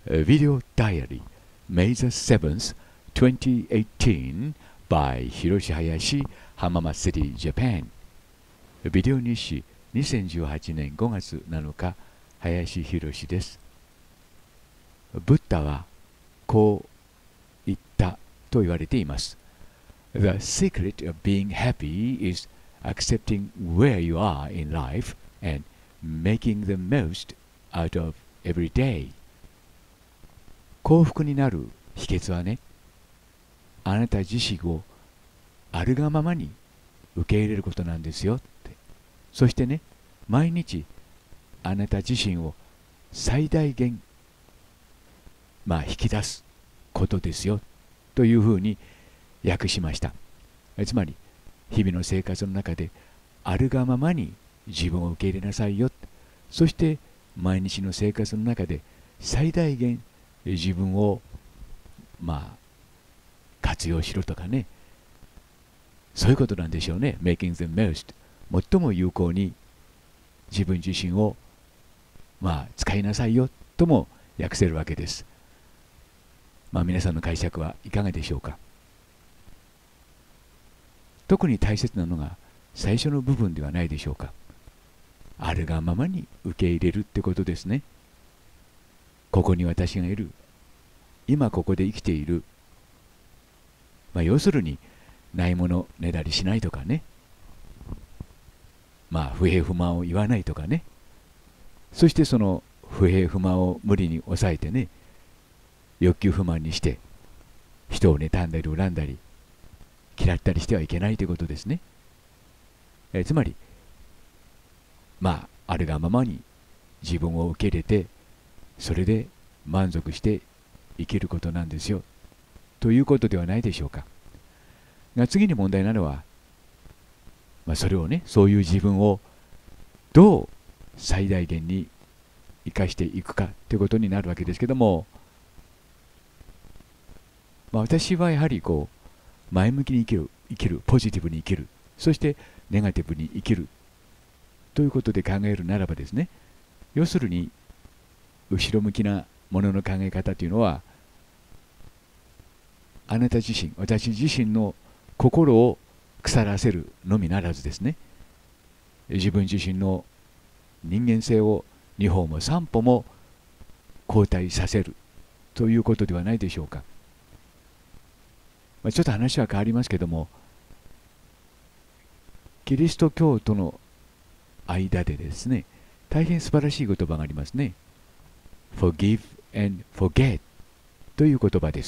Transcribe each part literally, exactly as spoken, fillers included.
uh, Video Diary, May the seventh, twenty eighteen, by Hiroshi Hayashi, Hamama City, Japan. ビデオ日誌にせんじゅうはちねんごがつなのか、林博です。ブッダはこう言ったと言われています。The secret of being happy is accepting where you are in life and making the most out of every day. 幸福になる秘訣はね、あなた自身をあるがままに受け入れることなんですよって。そしてね、毎日あなた自身を最大限まあ引き出すことですよというふうに訳しました。つまり日々の生活の中であるがままに自分を受け入れなさいよ。そして毎日の生活の中で最大限自分をまあ活用しろとかね、そういうことなんでしょうね。 Making the most、 最も有効に自分自身をまあ使いなさいよとも訳せるわけです。まあ皆さんの解釈はいかがでしょうか。特に大切なのが最初の部分ではないでしょうか。あるがままに受け入れるってことですね。ここに私がいる、今ここで生きている、まあ要するにないものねだりしないとかね、まあ不平不満を言わないとかね、そしてその不平不満を無理に抑えてね、欲求不満にして人を妬んだり恨んだり嫌ったりしてはいけないということですね。えつまりまああるがままに自分を受け入れて、それで満足して生きることなんですよということではないでしょうか。が次に問題なのは、まあ、それをね、そういう自分をどう最大限に生かしていくかということになるわけですけども、まあ、私はやはりこう前向きに生きる、生きる、ポジティブに生きる、そしてネガティブに生きるということで考えるならばですね、要するに後ろ向きなものの考え方というのは、あなた自身、私自身の心を腐らせるのみならずですね、自分自身の人間性を二歩も三歩も後退させるということではないでしょうか。まあ、ちょっと話は変わりますけども、キリスト教徒の間でですね、大変素晴らしい言葉がありますね。Forgive and forget という言葉です。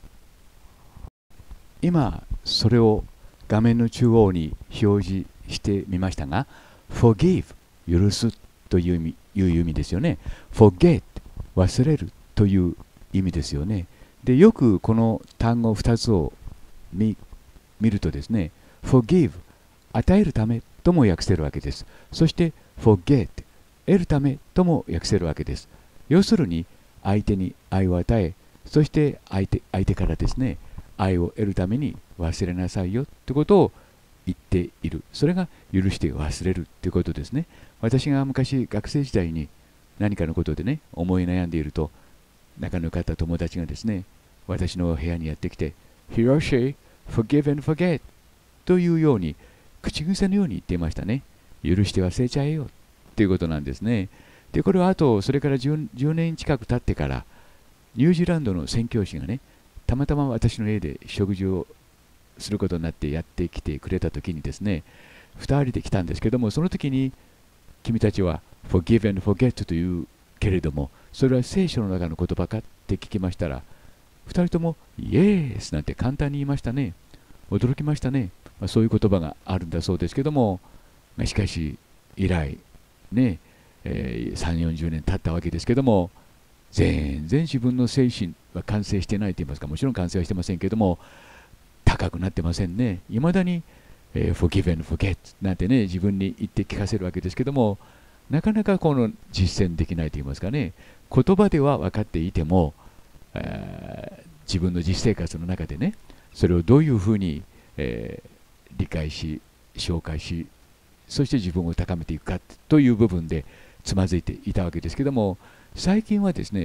今それを画面の中央に表示してみましたが、 Forgive 許すという意味、いう意味ですよね。 Forget 忘れるという意味ですよね。でよくこの単語ふたつを 見, 見るとですね、 Forgive 与えるためとも訳せるわけです。そして Forget 得るためとも訳せるわけです。要するに相手に愛を与え、そして相 手, 相手からですね、愛を得るために忘れなさいよということを言っている。それが許して忘れるということですね。私が昔学生時代に何かのことでね、思い悩んでいると、仲の良かった友達がですね、私の部屋にやってきて、ヒロシ、forgive and forget というように口癖のように言っていましたね。許して忘れちゃえよということなんですね。でこれはあとそれから 10, じゅうねん近く経ってから、ニュージーランドの宣教師がね、たまたま私の家で食事をすることになってやってきてくれた時にですね、ふたりで来たんですけども、その時に君たちは Forgive and forget というけれども、それは聖書の中の言葉かって聞きましたら、ふたりともイエースなんて簡単に言いましたね。驚きましたね。まあ、そういう言葉があるんだそうですけども、まあ、しかし以来ね、えー、さんじゅうよんじゅうねん経ったわけですけども、全然自分の精神は完成してないと言いますか、もちろん完成はしてませんけども、高くなってませんね。いまだに、えー、Forgive and forget なんてね、自分に言って聞かせるわけですけども、なかなかこの実践できないと言いますかね、言葉では分かっていても、えー、自分の実生活の中でね、それをどういうふうに、えー、理解し、紹介し、そして自分を高めていくかという部分でつまずいていたわけですけども、最近はですね、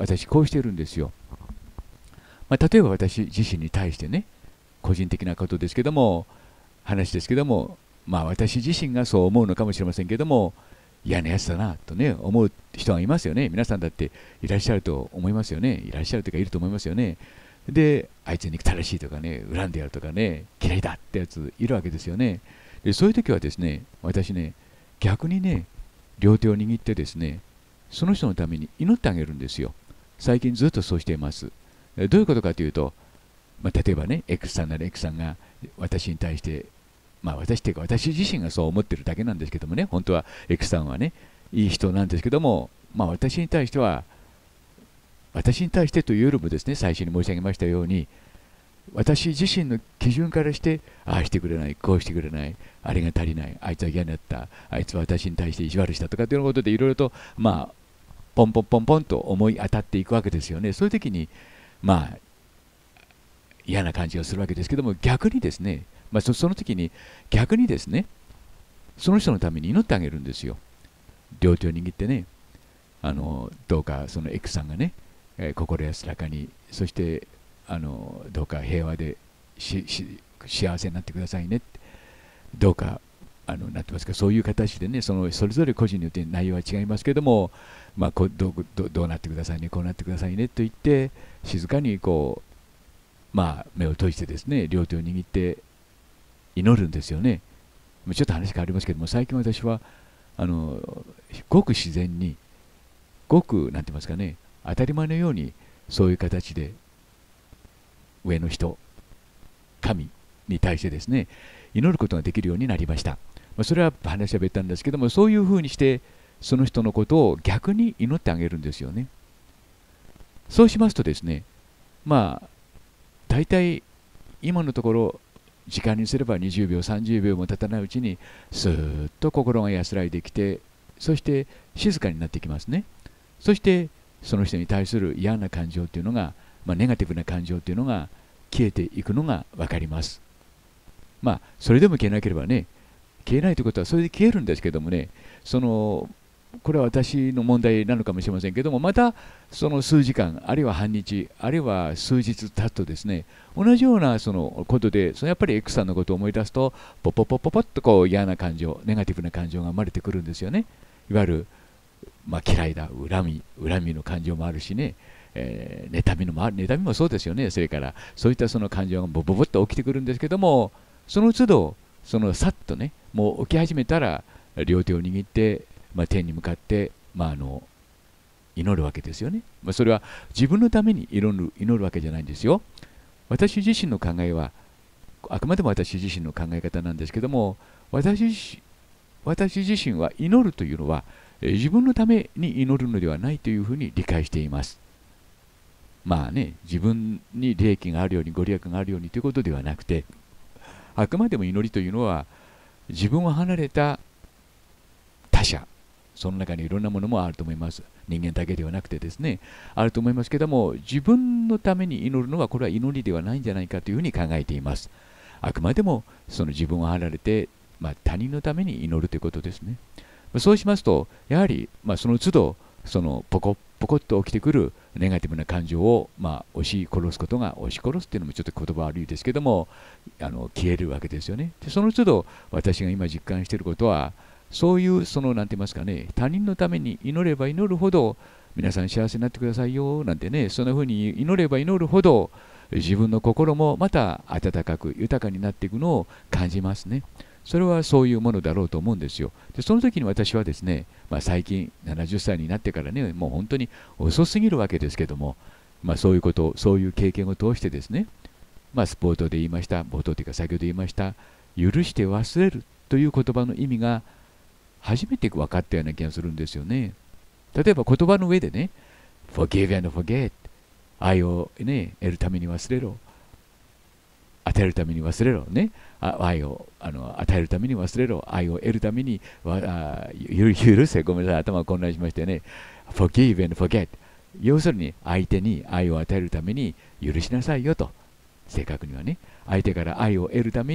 私こうしているんですよ。まあ、例えば私自身に対してね、個人的なことですけども、話ですけども、まあ私自身がそう思うのかもしれませんけども、嫌なやつだなとね、思う人がいますよね。皆さんだっていらっしゃると思いますよね。いらっしゃるというかいると思いますよね。で、あいつに憎たらしいとかね、恨んでやるとかね、嫌いだってやついるわけですよね。で、そういう時はですね、私ね、逆にね、両手を握ってですね、その人のために祈ってあげるんですよ。最近ずっとそうしています。どういうことかというと、まあ、例えばね、X さんなら X さんが私に対して、まあ私っていうか私自身がそう思ってるだけなんですけどもね、本当は X さんはね、いい人なんですけども、まあ私に対しては、私に対してというよりもですね、最初に申し上げましたように、私自身の基準からして、ああしてくれない、こうしてくれない、あれが足りない、あいつは嫌になった、あいつは私に対して意地悪したとかっていうことでいろいろと、まあ、ポンポンポンポンと思い当たっていくわけですよね。そういう時に、まあ、嫌な感じがするわけですけども、逆にですね、まあ、そ, その時に逆にですね、その人のために祈ってあげるんですよ。両手を握ってね、あのどうかその X さんがね、えー、心安らかに、そしてあのどうか平和でしし幸せになってくださいねって、どうかあのなってますか、そういう形でね、そのそれぞれ個人によって内容は違いますけども、まあ、こどどどうなってくださいね、こうなってくださいねと言って、静かにこう、まあ、目を閉じてですね、両手を握って祈るんですよね。ちょっと話変わりますけども、最近私はあのごく自然に、ごくなんて言いますかね、当たり前のようにそういう形で上の人、神に対してですね、祈ることができるようになりました。まあ、それは話は別なんですけども、そういうふうにしてその人のことを逆に祈ってあげるんですよね。そうしますとですね、まあ大体今のところ時間にすればにじゅうびょうさんじゅうびょうも経たないうちにスーッと心が安らいできて、そして静かになってきますね。そしてその人に対する嫌な感情というのが、まあ、ネガティブな感情というのが消えていくのが分かります。まあそれでも消えなければね、消えないということはそれで消えるんですけどもね、そのこれは私の問題なのかもしれませんけども、またその数時間、あるいは半日、あるいは数日経つとですね、同じようなそのことで、そのやっぱり X さんのことを思い出すと、ポポポポポッとこう嫌な感情、ネガティブな感情が生まれてくるんですよね。いわゆる、まあ、嫌いだ、恨み、恨みの感情もあるしね、えー、妬みのもある、妬みもそうですよね。それからそういったその感情がボボボッと起きてくるんですけども、その都度、そのさっとね、もう起き始めたら、両手を握って、まあ、天に向かって、まあ、あの祈るわけですよね。まあ、それは自分のために祈る、祈るわけじゃないんですよ。私自身の考えは、あくまでも私自身の考え方なんですけども、私、私自身は祈るというのは、自分のために祈るのではないというふうに理解しています。まあね、自分に利益があるように、ご利益があるようにということではなくて、あくまでも祈りというのは、自分を離れた他者、その中にいろんなものもあると思います。人間だけではなくてですね、あると思いますけども、自分のために祈るのはこれは祈りではないんじゃないかというふうに考えています。あくまでもその自分を離れて、まあ、他人のために祈るということですね。そうしますと、やはり、まあ、その都度そのポコッポコッと起きてくるネガティブな感情を、まあ、押し殺すことが、押し殺すっていうのもちょっと言葉悪いですけども、あの消えるわけですよね。でその都度私が今実感していることは、そういうその何て言いますかね、他人のために祈れば祈るほど皆さん幸せになってくださいよなんてね、そんな風に祈れば祈るほど自分の心もまた温かく豊かになっていくのを感じますね。それはそういうものだろうと思うんですよ。でその時に私はですね、まあ、最近ななじゅっさいになってからね、もう本当に遅すぎるわけですけども、まあ、そういうことそういう経験を通してですね、まあ、冒頭で言いました冒頭というか先ほど言いました許して忘れるという言葉の意味が初めて分かったような気がするんですよね。例えば言葉の上でね、forgive and forget、 愛を、ね、得るために忘れろ、与えるために忘れろ、ね、愛をあの与えるために忘れろ、愛を得るためにあ許せ、ごめんなさい、頭が混乱しましてね、forgive and forget、 要するに相手に愛を与えるために許しなさいよと、正確にはね、相手から愛を得るために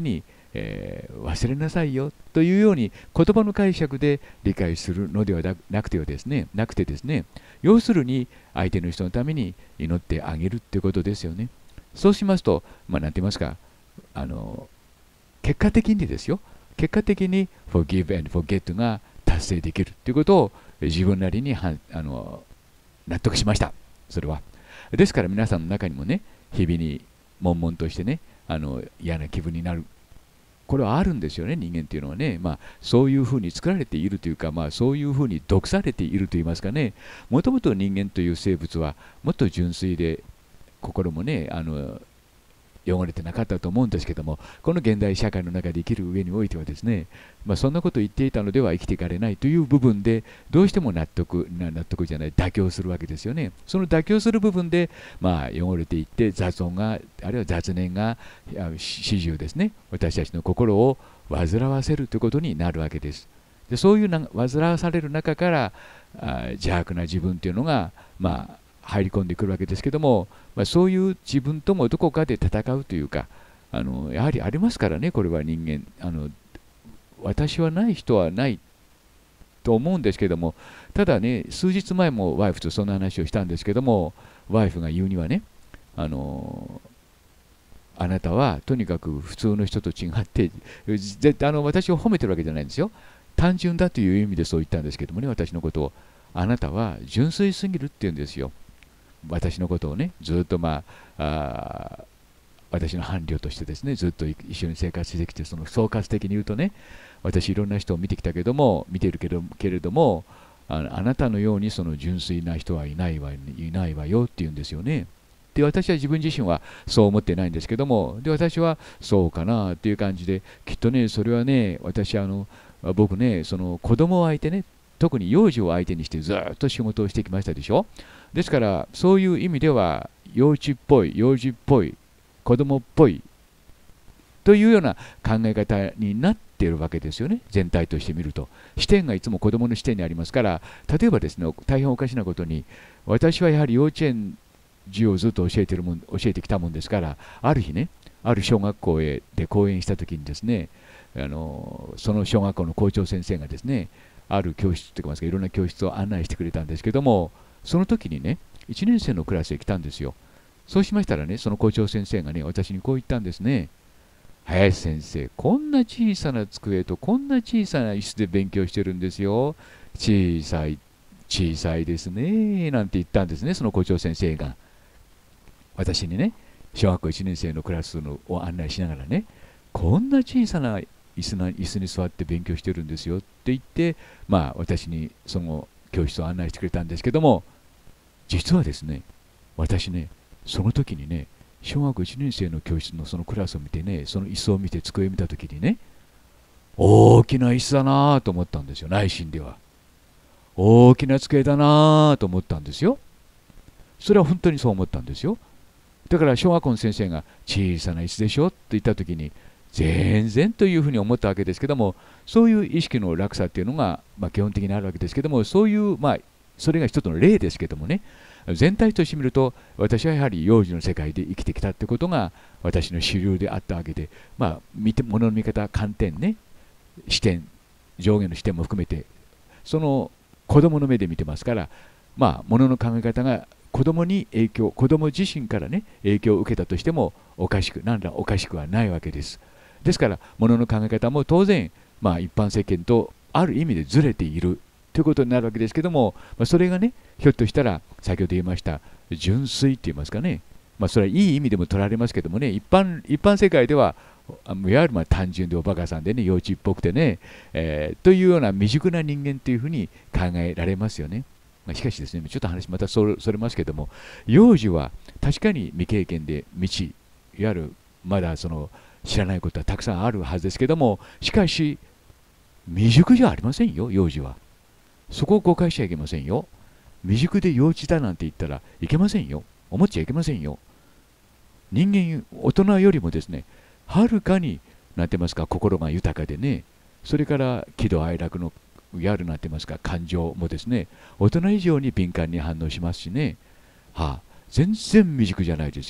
えー忘れなさいよというように言葉の解釈で理解するのではなくてはですね、なくてですね、要するに相手の人のために祈ってあげるってことですよね。そうしますと、まあ、なんて言いますか、あの結果的にですよ、結果的に forgive and forget が達成できるということを自分なりにはあの納得しました。それは。ですから皆さんの中にもね、日々に悶々としてね、あの嫌な気分になる。これはあるんですよね、人間っていうのはね。まあ、そういうふうに作られているというか、まあ、そういうふうに毒されているといいますかね。もともと人間という生物はもっと純粋で、心もね、あの汚れてなかったと思うんですけども、この現代社会の中で生きる上においてはですね、まあ、そんなことを言っていたのでは生きていかれないという部分で、どうしても納得、な納得じゃない、妥協するわけですよね。その妥協する部分で、まあ、汚れていって、雑音が、あるいは雑念が、始終ですね、私たちの心を煩わせるということになるわけです。でそういうな煩わされる中からあ邪悪な自分というのが、まあ、入り込んでくるわけですけども、まあ、そういう自分ともどこかで戦うというか、あのやはりありますからね、これは人間あの私はない人はないと思うんですけども、ただね、数日前もワイフとそんな話をしたんですけども、ワイフが言うにはね、あのあなたはとにかく普通の人と違って、あの私を褒めてるわけじゃないんですよ。単純だという意味でそう言ったんですけどもね、私のことを。あなたは純粋すぎるって言うんですよ。私のことをね、ずっとまあ、あ私の伴侶としてですね、ずっと一緒に生活してきて、その総括的に言うとね、私いろんな人を見てきたけども、見てるけどけれども、ああなたのようにその純粋な人はいないわ、いないわよって言うんですよね。で、私は自分自身はそう思ってないんですけども、で、私はそうかなっていう感じで、きっとね、それはね、私、あの、僕ね、その子供を相手ね、特に幼児を相手にしてずっと仕事をしてきましたでしょ。ですから、そういう意味では、幼稚っぽい、幼児っぽい、子供っぽいというような考え方になっているわけですよね、全体として見ると。視点がいつも子供の視点にありますから、例えばですね、大変おかしなことに、私はやはり幼稚園児をずっと教えてるもん教えてきたもんですから、ある日ね、ある小学校へで講演したときにですね、あのその小学校の校長先生がですね、ある教室といいますか、いろんな教室を案内してくれたんですけども、その時にね、いちねん生のクラスへ来たんですよ。そうしましたらね、その校長先生がね、私にこう言ったんですね。林先生、こんな小さな机とこんな小さな椅子で勉強してるんですよ。小さい、小さいですね、なんて言ったんですね、その校長先生が。私にね、小学校いちねん生のクラスのを案内しながらね、こんな小さな椅子な椅子に座って勉強してるんですよって言って、まあ、私にその教室を案内してくれたんですけども、実はですね、私ね、その時にね、小学いちねん生の教室のそのクラスを見てね、その椅子を見て、机を見た時にね、大きな椅子だなぁと思ったんですよ、内心では。大きな机だなぁと思ったんですよ。それは本当にそう思ったんですよ。だから小学校の先生が小さな椅子でしょって言った時に、全然というふうに思ったわけですけども、そういう意識の落差っていうのが、まあ、基本的にあるわけですけども、そういう、まあ、それが一つの例ですけどもね、全体として見ると、私はやはり幼児の世界で生きてきたってことが私の主流であったわけで、まあ、見て物の見方、観点ね、視点、上下の視点も含めて、その子供の目で見てますから、まあ、物の考え方が子供に影響、子供自身からね、影響を受けたとしてもおかしく、何らおかしくはないわけです。ですから、物の考え方も当然、まあ、一般世間とある意味でずれているということになるわけですけども、まあ、それがね、ひょっとしたら、先ほど言いました、純粋って言いますかね、まあ、それはいい意味でも取られますけどもね、一般一般世界では、いわゆるまあ単純でおバカさんでね、幼稚っぽくてね、えー、というような未熟な人間というふうに考えられますよね。まあ、しかしですね、ちょっと話またそれ、それますけども、幼児は確かに未経験で未知、いわゆるまだその知らないことはたくさんあるはずですけども、しかし、未熟じゃありませんよ、幼児は。そこを誤解しちゃいけませんよ。未熟で幼稚だなんて言ったらいけませんよ。思っちゃいけませんよ。人間、大人よりもですね、はるかに、なんて言いますか、心が豊かでね、それから喜怒哀楽のやるなんて言いますか、感情もですね、大人以上に敏感に反応しますしね、はあ、全然未熟じゃないですよ。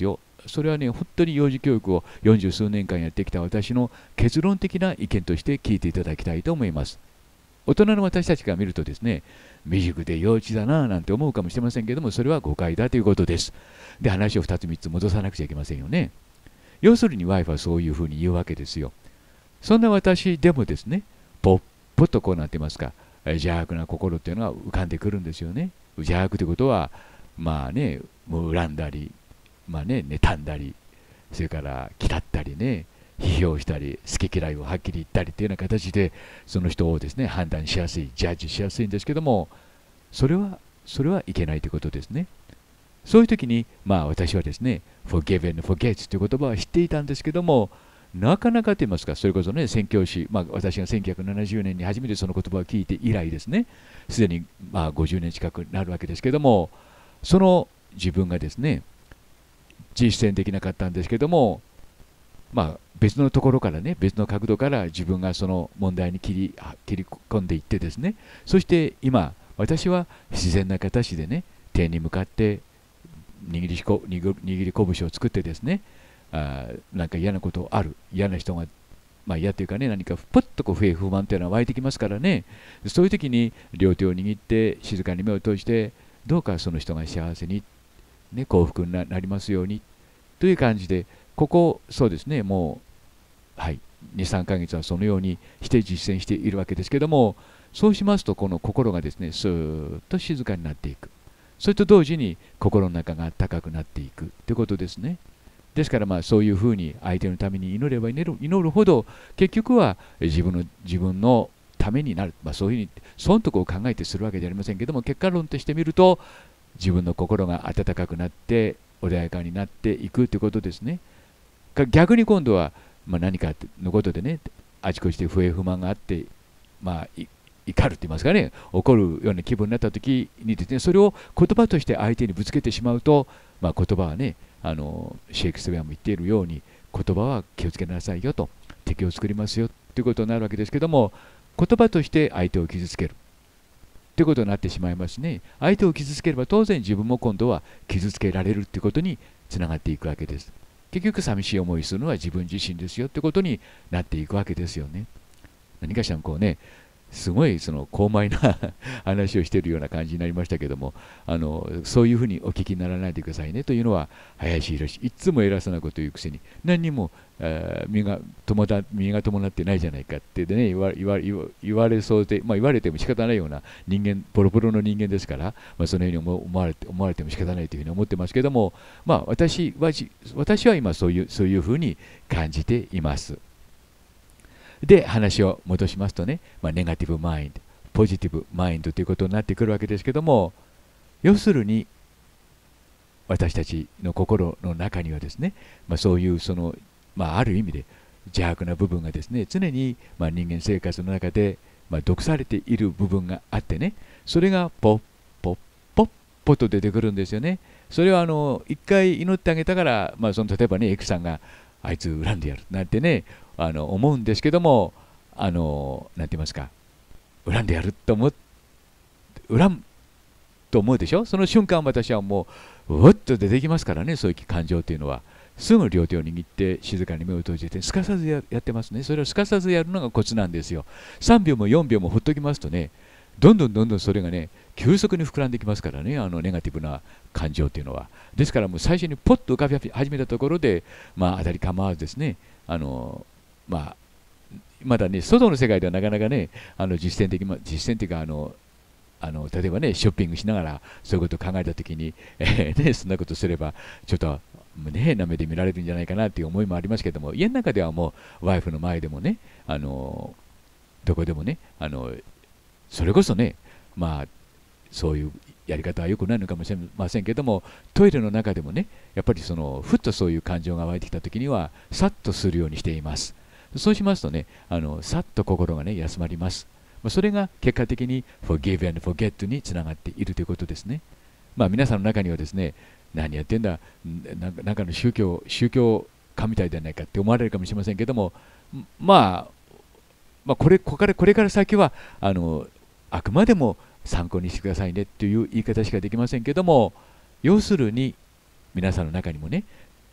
それはね、本当に幼児教育をよんじゅう数年間やってきた私の結論的な意見として聞いていただきたいと思います。大人の私たちが見るとですね、未熟で幼稚だななんて思うかもしれませんけども、それは誤解だということです。で、話をふたつみっつ戻さなくちゃいけませんよね。要するにワイフはそういうふうに言うわけですよ。そんな私でもですね、ポッポとこうなってますか、邪悪な心っていうのは浮かんでくるんですよね。邪悪ということは、まあね、もう恨んだり、まあね、妬んだり、それから嫌ったりね、批評したり、好き嫌いをはっきり言ったりというような形で、その人をですね、判断しやすい、ジャッジしやすいんですけども、それは、それはいけないということですね。そういう時に、まあ私はですね、forgive and forget という言葉は知っていたんですけども、なかなかと言いますか、それこそね、宣教師、まあ、私がせんきゅうひゃくななじゅうねんに初めてその言葉を聞いて以来ですね、すでにまあごじゅうねん近くなるわけですけども、その自分がですね、実践できなかったんですけども、まあ、別のところからね、別の角度から自分がその問題に切り、切り込んでいってですね、そして今、私は自然な形でね、天に向かって握りしこ握り拳を作ってですね、あなんか嫌なことある、嫌な人が、まあ嫌というかね、何かポッとこう不平不満というのは湧いてきますからね、そういう時に両手を握って静かに目を閉じて、どうかその人が幸せに、ね、幸福になりますようにという感じで、ここ、そうですね、もう、はい、に、さんかげつはそのようにして実践しているわけですけども、そうしますと、この心がですね、スーッと静かになっていく。それと同時に心の中が高くなっていくということですね。ですから、まあそういうふうに相手のために祈れば祈る、祈るほど、結局は自分の自分のためになる、まあ、そういうふうに損得を考えてするわけではありませんけども、結果論としてみると、自分の心が温かくなって、穏やかになっていくということですね。逆に今度は、まあ、何かのことでね、あちこちで不平不満があって、まあ、怒ると言いますかね、怒るような気分になったときにですね、それを言葉として相手にぶつけてしまうと、まあ、言葉はね、あのシェイクスピアも言っているように、言葉は気をつけなさいよと、敵を作りますよということになるわけですけども、言葉として相手を傷つけるということになってしまいますね。相手を傷つければ当然自分も今度は傷つけられるということにつながっていくわけです。結局寂しい思いするのは自分自身ですよということになっていくわけですよね。何かしらこうね、すごいその高邁な話をしているような感じになりましたけども、あのそういうふうにお聞きにならないでくださいねというのは、林宏、いつも偉そうなことを言うくせに、何にも身が伴身が伴ってないじゃないかってで、ね、言わ言わ言われそうで、まあ、言われても仕方ないような人間、ボロボロの人間ですから、まあ、そのように思われて思われても仕方ないというふうに思ってますけども、まあ、私は私は今そういうそういうふうに感じています。で、話を戻しますとね、まあ、ネガティブマインド、ポジティブマインドということになってくるわけですけども、要するに私たちの心の中にはですね、まあ、そういうその、まあ、ある意味で邪悪な部分がですね、常にまあ人間生活の中でまあ毒されている部分があってね、それがポッポッポッポッと出てくるんですよね。それはあの一回祈ってあげたから、まあ、その例えばね、エクさんがあいつ恨んでやるなんてね、あの思うんですけども、あのなんて言いますか、恨んでやると思う、恨むと思うでしょ。その瞬間私はもううわっと出てきますからね、そういう感情というのは。すぐ両手を握って静かに目を閉じてすかさず や, やってますね。それをすかさずやるのがコツなんですよ。さんびょうもよんびょうもほっときますとね、どんどんどんどんそれがね、急速に膨らんできますからね、あのネガティブな感情というのは。ですからもう最初にポッと浮かび始めたところで、まあ当たり構わずですね、あのまあまだね、外の世界ではなかなかね、あの実践的、実践というかあのあの例えばね、ショッピングしながらそういうことを考えたときに、えーね、そんなことすればちょっとね、な目で見られるんじゃないかなという思いもありますけども、家の中ではもうワイフの前でもね、あのどこでもね、あのそれこそね、まあそういうやり方は良くないのかもしれませんけども、トイレの中でもね、やっぱりそのふっとそういう感情が湧いてきたときにはさっとするようにしています。そうしますとね、あのさっと心がね休まります。それが結果的に forgive and forget につながっているということですね。まあ皆さんの中にはですね、何やってんだ、なんか、なんかの宗教、宗教家みたいじゃないかって思われるかもしれませんけども、まあ、まあ、これ、ここから、これから先はあのあくまでも参考にしてくださいねという言い方しかできませんけども、要するに皆さんの中にもね、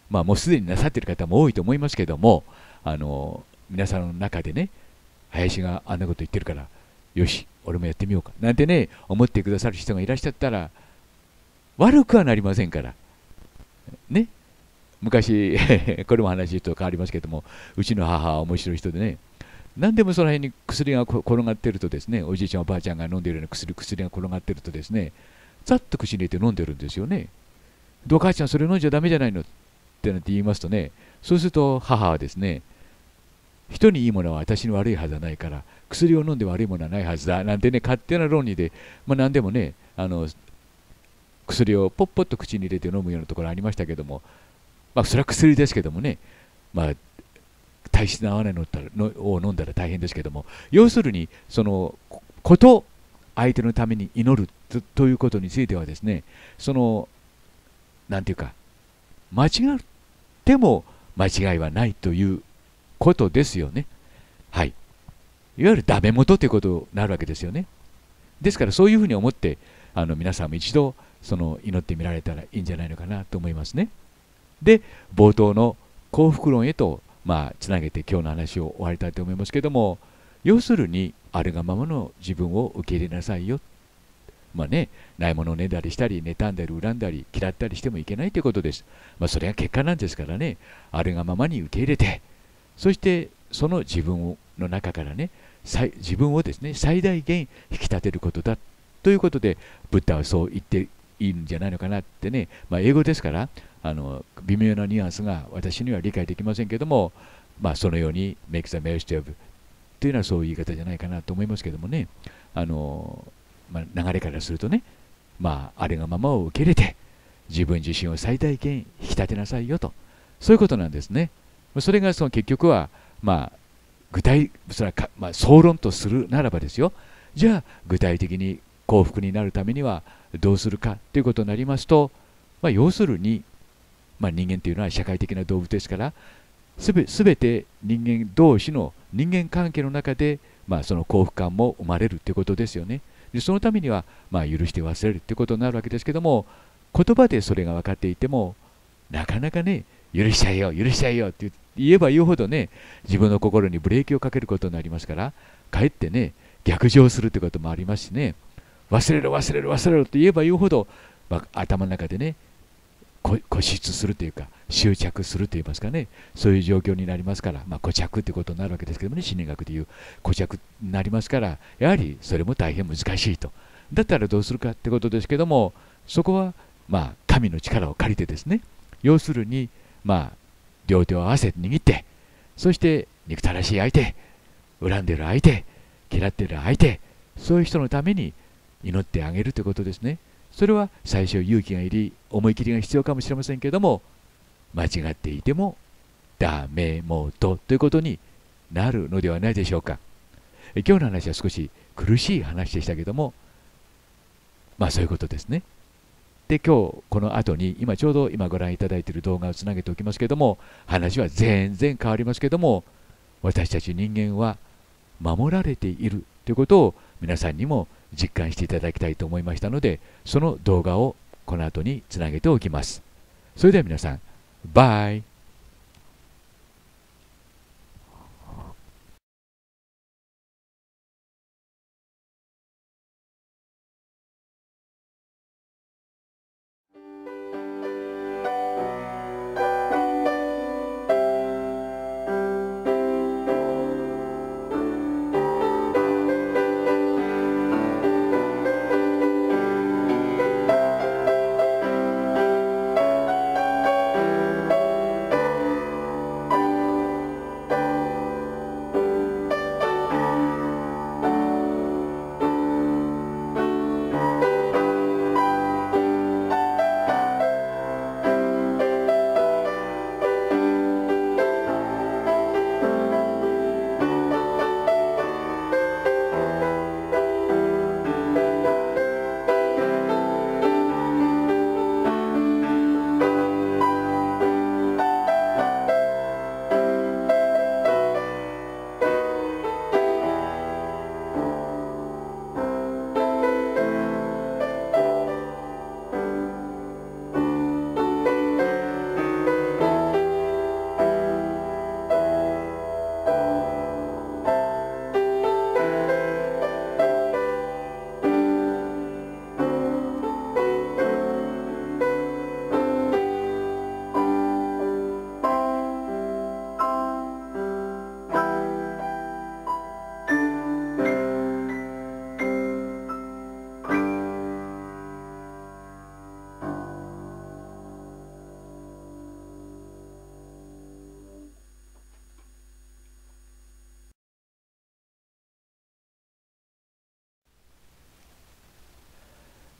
まあもうすでになさっている方も多いと思いますけども、あの皆さんの中でね、林があんなこと言ってるからよし俺もやってみようかなんてね思ってくださる人がいらっしゃったら悪くはなりませんからね。昔これも話と変わりますけども、うちの母は面白い人でね、何でもその辺に薬が転がってるとですね、おじいちゃんおばあちゃんが飲んでいるような薬薬が転がってるとですね、ざっと口に入れて飲んでるんですよね。でお母ちゃんそれ飲んじゃダメじゃないのってなんて言いますとね、そうすると母はですね、人にいいものは私に悪いはずはないから薬を飲んで悪いものはないはずだなんてね、勝手な論理で、まあ、何でもねあの薬をポッポッと口に入れて飲むようなところありましたけども、まあ、それは薬ですけどもね、まあ、体質の合わないのを飲んだら大変ですけども、要するにそのこと相手のために祈る と, ということについてはですね、そのなんていうか間違っても間違いはないということですよね。はい、いわゆるダメ元ということになるわけですよね。ですからそういうふうに思ってあの皆さんも一度その祈ってみられたらいいんじゃないのかなと思いますね。で冒頭の幸福論へとまあつなげて今日の話を終わりたいと思いますけども、要するにあるがままの自分を受け入れなさいよ。まあね、ないものをねだりしたり妬んだり恨んだり嫌ったりしてもいけないということです。まあそれが結果なんですからね、あるがままに受け入れて、そしてその自分の中からね自分をですね最大限引き立てることだということで、ブッダはそう言っていいんじゃないのかなってね、まあ、英語ですからあの微妙なニュアンスが私には理解できませんけども、まあ、そのように make the most of というのはそういう言い方じゃないかなと思いますけどもね、あの、まあ、流れからするとね、まあ、あれがままを受け入れて自分自身を最大限引き立てなさいよと、そういうことなんですね。それがその結局は、まあ、具体それはか、まあ、総論とするならばですよ、じゃあ具体的に幸福になるためにはどうするかということになりますと、まあ、要するに、まあ、人間というのは社会的な動物ですから、すべ、すべて人間同士の人間関係の中で、まあ、その幸福感も生まれるということですよね。でそのためには、まあ、許して忘れるということになるわけですけども、言葉でそれが分かっていてもなかなかね、許しちゃえよ許しちゃえよって言えば言うほどね、自分の心にブレーキをかけることになりますから、かえってね逆上するということもありますしね、忘れろ忘れろ忘れろと言えば言うほど、まあ、頭の中でね固執するというか執着するといいますかね、そういう状況になりますから、まあ、固着ということになるわけですけどもね、心理学でいう固着になりますから、やはりそれも大変難しいと。だったらどうするかってことですけども、そこはまあ神の力を借りてですね、要するにまあ両手を合わせて握って、そして憎たらしい相手、恨んでる相手、嫌ってる相手、そういう人のために祈ってあげるということですね。それは最初勇気がいり思い切りが必要かもしれませんけども、間違っていてもダメもとということになるのではないでしょうか。今日の話は少し苦しい話でしたけども、まあそういうことですね。で今日この後に今ちょうど今ご覧いただいている動画をつなげておきますけども、話は全然変わりますけども、私たち人間は守られているということを皆さんにも実感していただきたいと思いましたので、その動画をこの後につなげておきます。それでは皆さん、バイ。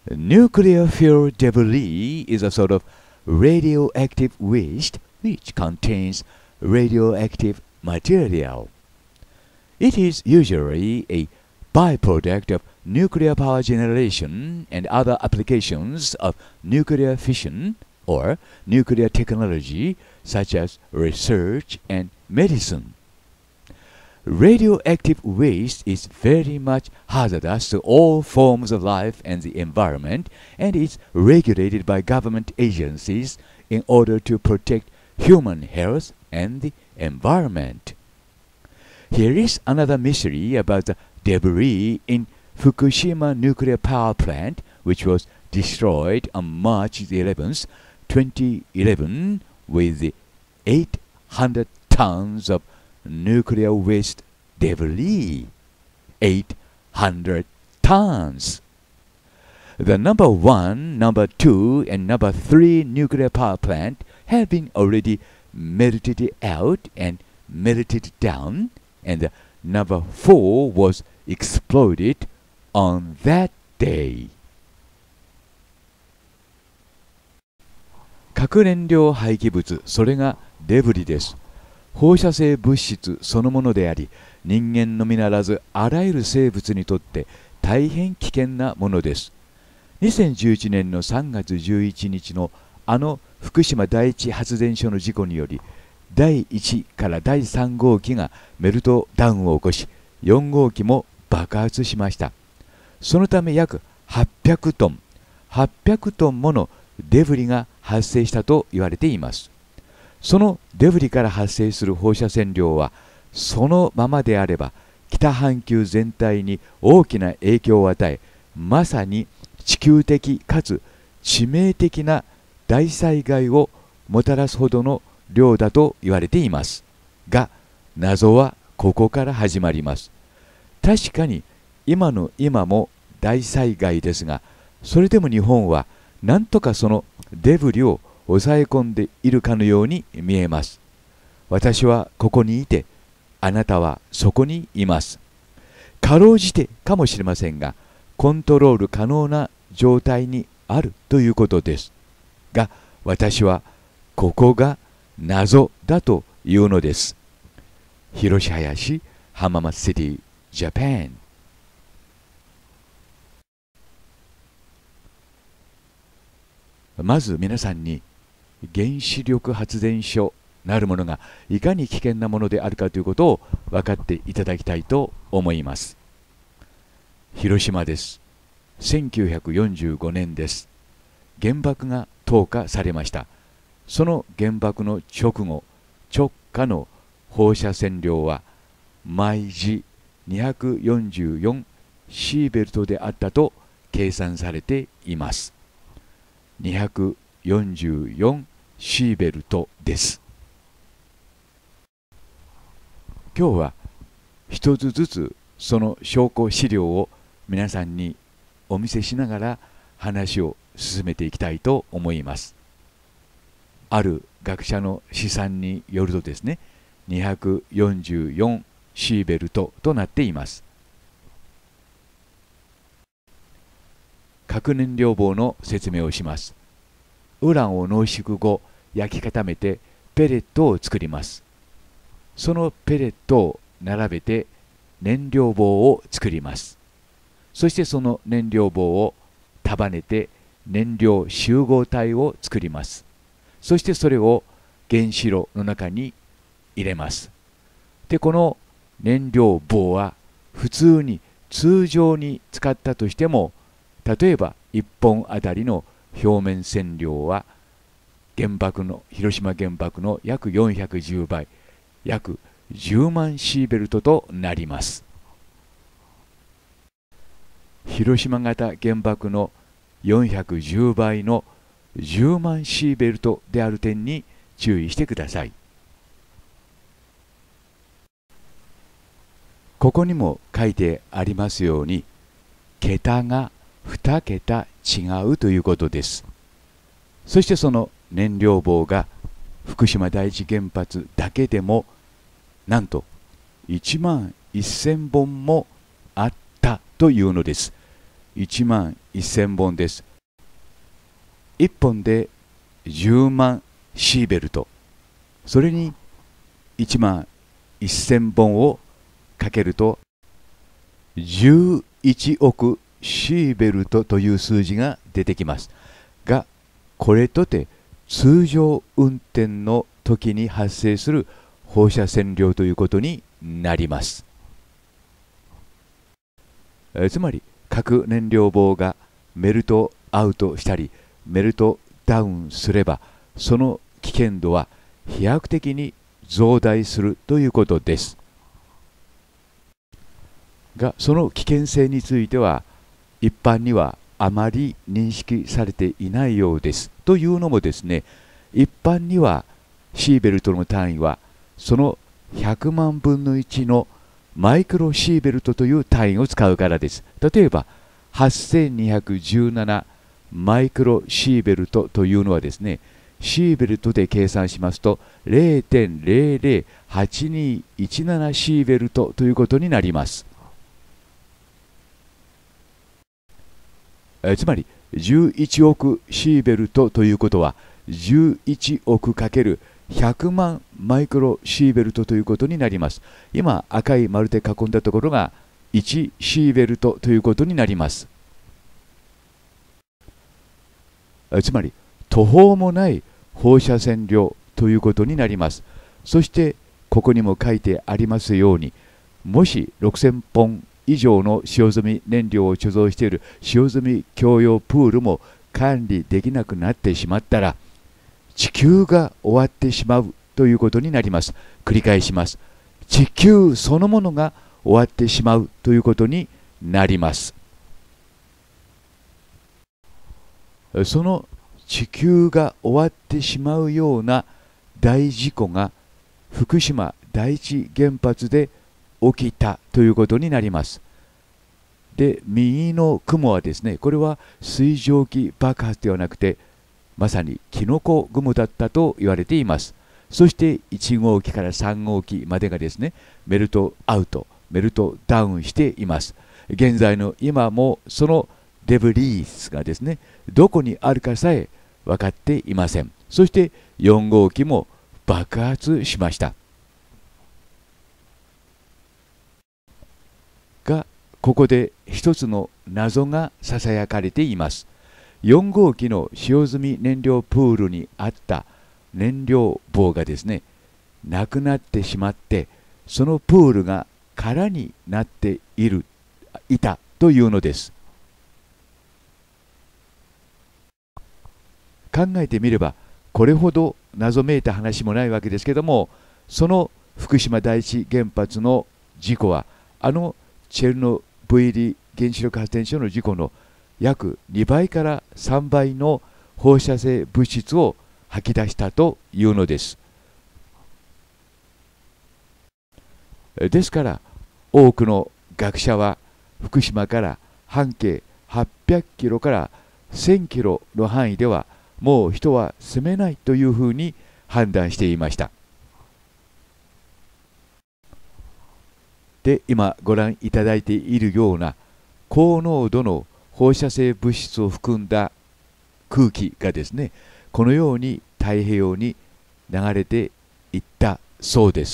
Nuclear fuel debris is a sort of radioactive waste which contains radioactive material. It is usually a byproduct of nuclear power generation and other applications of nuclear fission or nuclear technology such as research and medicine. Radioactive waste is very much hazardous to all forms of life and the environment, and is regulated by government agencies in order to protect human health and the environment. Here is another mystery about the debris in Fukushima nuclear power plant, which was destroyed on March eleventh, twenty eleven, with eight hundred tons of nuclear waste debris. eight hundred tons. The number one, number two, and number three nuclear power plant have been already melted out and melted down, and the number four was exploded on that day. 核燃料廃棄物、それがデブリです。放射性物質そのものであり、人間のみならずあらゆる生物にとって大変危険なものです。にせんじゅういちねんのさんがつじゅういちにちのあの福島第一発電所の事故により、だいいちからだいさん号機がメルトダウンを起こし、よん号機も爆発しました。そのため約はっぴゃくトン、はっぴゃくトンものデブリが発生したと言われています。そのデブリから発生する放射線量は、そのままであれば北半球全体に大きな影響を与え、まさに地球的かつ致命的な大災害をもたらすほどの量だと言われています。が、謎はここから始まります。確かに今の今も大災害ですが、それでも日本はなんとかそのデブリを抑え込んでいるかのように見えます。私はここにいて、あなたはそこにいます。かろうじてかもしれませんが、コントロール可能な状態にあるということです。が、私はここが謎だというのです。広島林、浜松シティ、ジャパン。まず皆さんに原子力発電所なるものがいかに危険なものであるかということを分かっていただきたいと思います。広島です。せんきゅうひゃくよんじゅうごねんです。原爆が投下されました。その原爆の直後、直下の放射線量は毎時にひゃくよんじゅうよんシーベルトであったと計算されています。にひゃくよんじゅうよんシーベルトです。今日は一つずつその証拠資料を皆さんにお見せしながら話を進めていきたいと思います。ある学者の試算によるとですね、にひゃくよんじゅうよんシーベルトとなっています。核燃料棒の説明をします。ウランを濃縮後、焼き固めてペレットを作ります。そのペレットを並べて燃料棒を作ります。そしてその燃料棒を束ねて燃料集合体を作ります。そしてそれを原子炉の中に入れます。で、この燃料棒は普通に通常に使ったとしても、例えばいっぽんあたりの表面線量は原爆の広島原爆の約よんひゃくじゅうばい、約じゅうまんシーベルトとなります。広島型原爆のよんひゃくじゅうばいのじゅうまんシーベルトである点に注意してください。ここにも書いてありますように、桁がに桁違うということです。そしてその燃料棒が福島第一原発だけでもなんといちまんせんぼんもあったというのです。 いちまんせんぼんです。いっぽんでじゅうまんシーベルト、それにいちまんせんぼんをかけるとじゅういちおくシーベルトという数字が出てきますが、これとて通常運転の時に発生する放射線量ということになります。えつまり核燃料棒がメルトアウトしたりメルトダウンすれば、その危険度は飛躍的に増大するということです。が、その危険性については一般にはあまり認識されていないようです。というのもですね、一般にはシーベルトの単位はそのひゃくまんぶんのいちのマイクロシーベルトという単位を使うからです。例えばはっせんにひゃくじゅうななマイクロシーベルトというのはですね、シーベルトで計算しますと ゼロてんゼロゼロはちにいちなな シーベルトということになります。えつまりじゅういちおくシーベルトということはじゅういちおくかけるひゃくまんマイクロシーベルトということになります。今赤い丸で囲んだところがいちシーベルトということになります。つまり途方もない放射線量ということになります。そしてここにも書いてありますように、もしろくせんぽん以上の使用済み燃料を貯蔵している使用済み共用プールも管理できなくなってしまったら、地球が終わってしまうということになります。繰り返します。地球そのものが終わってしまうということになります。その地球が終わってしまうような大事故が福島第一原発で起きたということになります。で、右の雲はですね、これは水蒸気爆発ではなくてまさにキノコ雲だったと言われています。そしていち号機からさん号機までがですね、メルトアウト、メルトダウンしています。現在の今もそのデブリースがですね、どこにあるかさえ分かっていません。そしてよん号機も爆発しました。が、ここで一つの謎がささやかれています。よん号機の使用済み燃料プールにあった燃料棒がですね、なくなってしまって、そのプールが空になっているいたというのです。考えてみればこれほど謎めいた話もないわけですけども、その福島第一原発の事故はあのチェルノブイリ原子力発電所の事故の約にばいからさんばいの放射性物質を吐き出したというのです。ですから多くの学者は福島から半径はっぴゃくキロからせんキロの範囲ではもう人は住めないというふうに判断していました。で、今ご覧いただいているような高濃度の放射性物質を含んだ空気がですね、このように太平洋に流れていったそうです。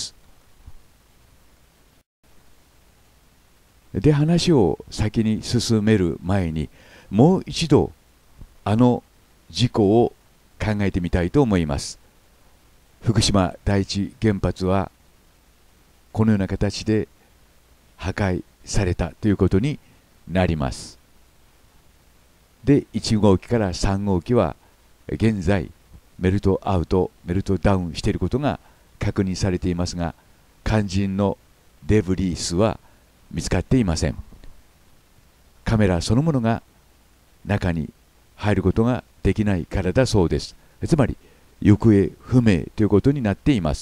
で、話を先に進める前にもう一度あの事故を考えてみたいと思います。福島第一原発はこのような形で破壊されたということになります。で、いち号機からさん号機は現在メルトアウト、メルトダウンしていることが確認されていますが、肝心のデブリースは見つかっていません。カメラそのものが中に入ることができないからだそうです。つまり行方不明ということになっています。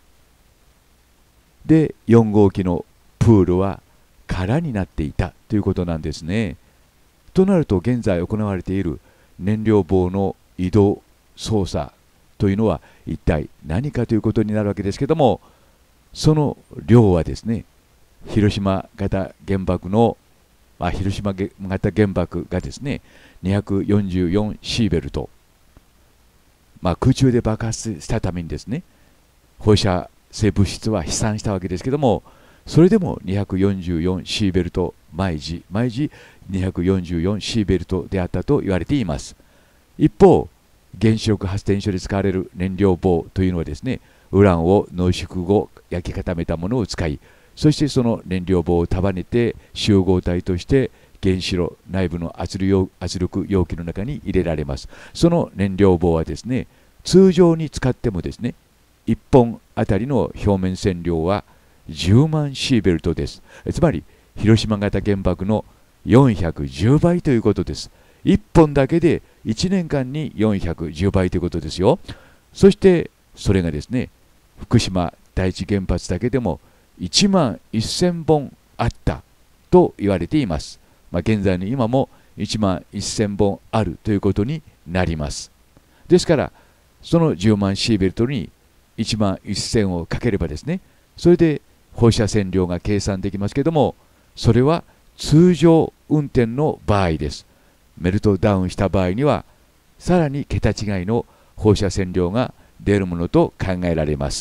で、よん号機のプールは空になっていたということなんですね。となると現在行われている燃料棒の移動操作というのは一体何かということになるわけですけども、その量はですね、広島型原爆のまあ、広島型原爆がですね、にひゃくよんじゅうよんシーベルト、まあ、空中で爆発したためにですね、放射性物質は飛散したわけですけども、それでもにひゃくよんじゅうよんシーベルト毎時毎時にひゃくよんじゅうよんシーベルトであったと言われています。一方、原子力発電所で使われる燃料棒というのはですね、ウランを濃縮後焼き固めたものを使い、そしてその燃料棒を束ねて集合体として原子炉内部の圧力容器の中に入れられます。その燃料棒はですね、通常に使ってもですね、いっぽんあたりの表面線量はじゅうまんシーベルトです。つまり広島型原爆のよんひゃくじゅうばいということです。いっぽんだけでいちねんかんによんひゃくじゅうばいということですよ。そしてそれがですね、福島第一原発だけでもいちまんせんぼんあったと言われています。まあ、現在の今もいちまんせんぼんあるということになります。ですからそのじゅうまんシーベルトにいちまんせんをかければですね、それで放射線量が計算できますけども、それは通常運転の場合です。メルトダウンした場合にはさらに桁違いの放射線量が出るものと考えられます。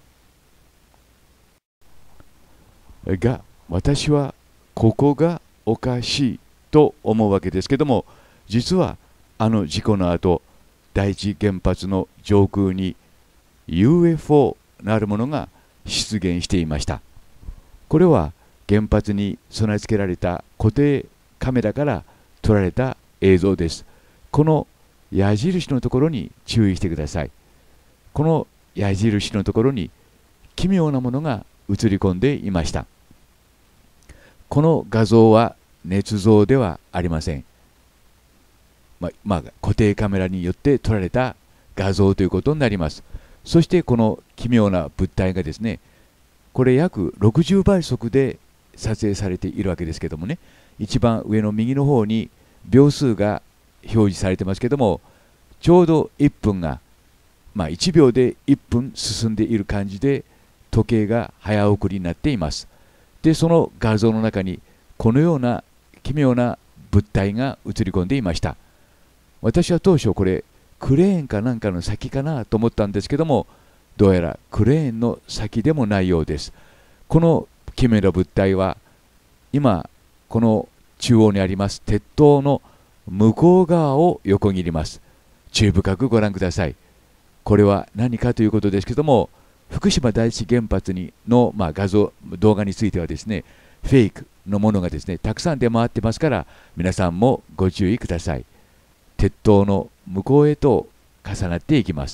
が、私はここがおかしいと思うわけですけども、実はあの事故の後、第一原発の上空に ユーエフオー なるものが出現していました。これは原発に備え付けられた固定カメラから撮られた映像です。この矢印のところに注意してください。この矢印のところに奇妙なものが映り込んでいました。この画像は捏造ではありません。まあ、まあ、固定カメラによって撮られた画像ということになります。そしてこの奇妙な物体がですね、これ約ろくじゅうばい速で撮影されているわけですけどもね、一番上の右の方に秒数が表示されてますけども、ちょうどいっぷんが、まあ、いちびょうでいっぷん進んでいる感じで時計が早送りになっています。で、その画像の中にこのような奇妙な物体が映り込んでいました。私は当初これクレーンかなんかの先かなと思ったんですけども、どうやらクレーンの先でもないようです。この奇妙な物体は今この中央にあります鉄塔の向こう側を横切ります。注意深くご覧ください。これは何かということですけども、福島第一原発にの、まあ、画像動画についてはですね、フェイクのものがですねたくさん出回ってますから、皆さんもご注意ください。鉄塔の向こうへと重なっていきます。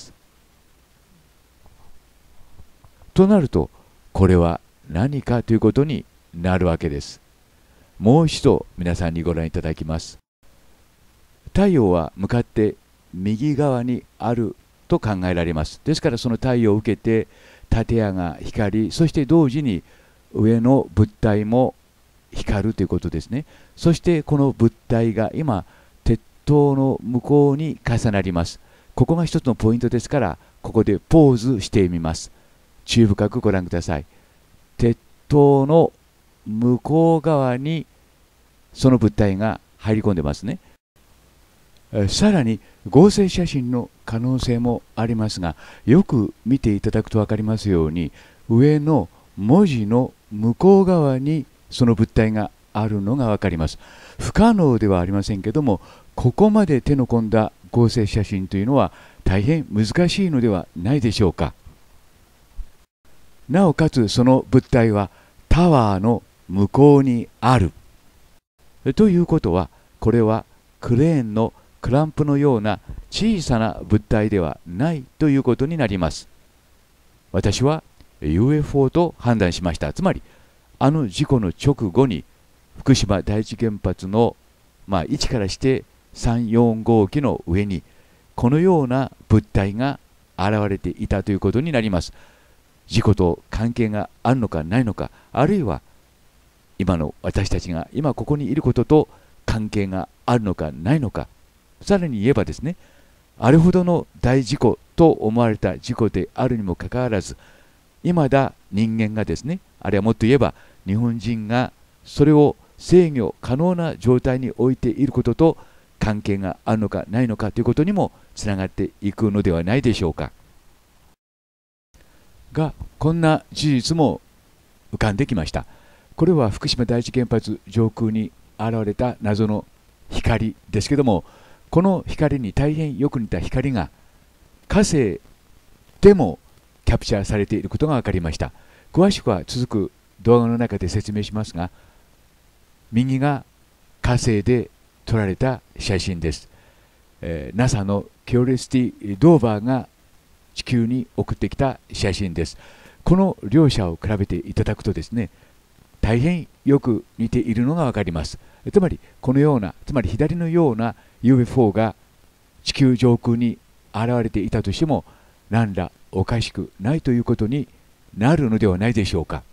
となると、これは何かということになるわけです。もう一度皆さんにご覧いただきます。太陽は向かって右側にあると考えられます。ですからその太陽を受けて建屋が光り、そして同時に上の物体も光るということですね。そしてこの物体が今鉄塔の向こうに重なります。ここが一つのポイントですから、ここでポーズしてみます。注意深くご覧ください。鉄塔の向こう側にその物体が入り込んでますね。さらに合成写真の可能性もありますが、よく見ていただくと分かりますように、上の文字の向こう側にその物体があるのが分かります。不可能ではありませんけども、ここまで手の込んだ合成写真というのは大変難しいのではないでしょうか。なおかつその物体はタワーの向こうにあるということは、これはクレーンのクランプのような小さな物体ではないということになります。私は ユーエフオー と判断しました。つまりあの事故の直後に福島第一原発の、まあ、位置からしてさんよんごうきの上にこのような物体が現れていたということになります。事故と関係があるのかないのか、あるいは今の私たちが今ここにいることと関係があるのかないのか、さらに言えばですね、あれほどの大事故と思われた事故であるにもかかわらず、いまだ人間がですね、あるいはもっと言えば日本人がそれを制御可能な状態に置いていることと関係があるのかないのかということにもつながっていくのではないでしょうか。が、こんな事実も浮かんできました。これは福島第一原発上空に現れた謎の光ですけども、この光に大変よく似た光が火星でもキャプチャーされていることが分かりました。詳しくは続く動画の中で説明しますが、右が火星で撮られた写真です。えー、ナサ のキュリオシティドーバーが地球に送ってきた写真です。この両者を比べていただくとですね、大変よく似ているのが分かります。つまりこのような、つまり左のような ユーエフオー が地球上空に現れていたとしても何らおかしくないということになるのではないでしょうか。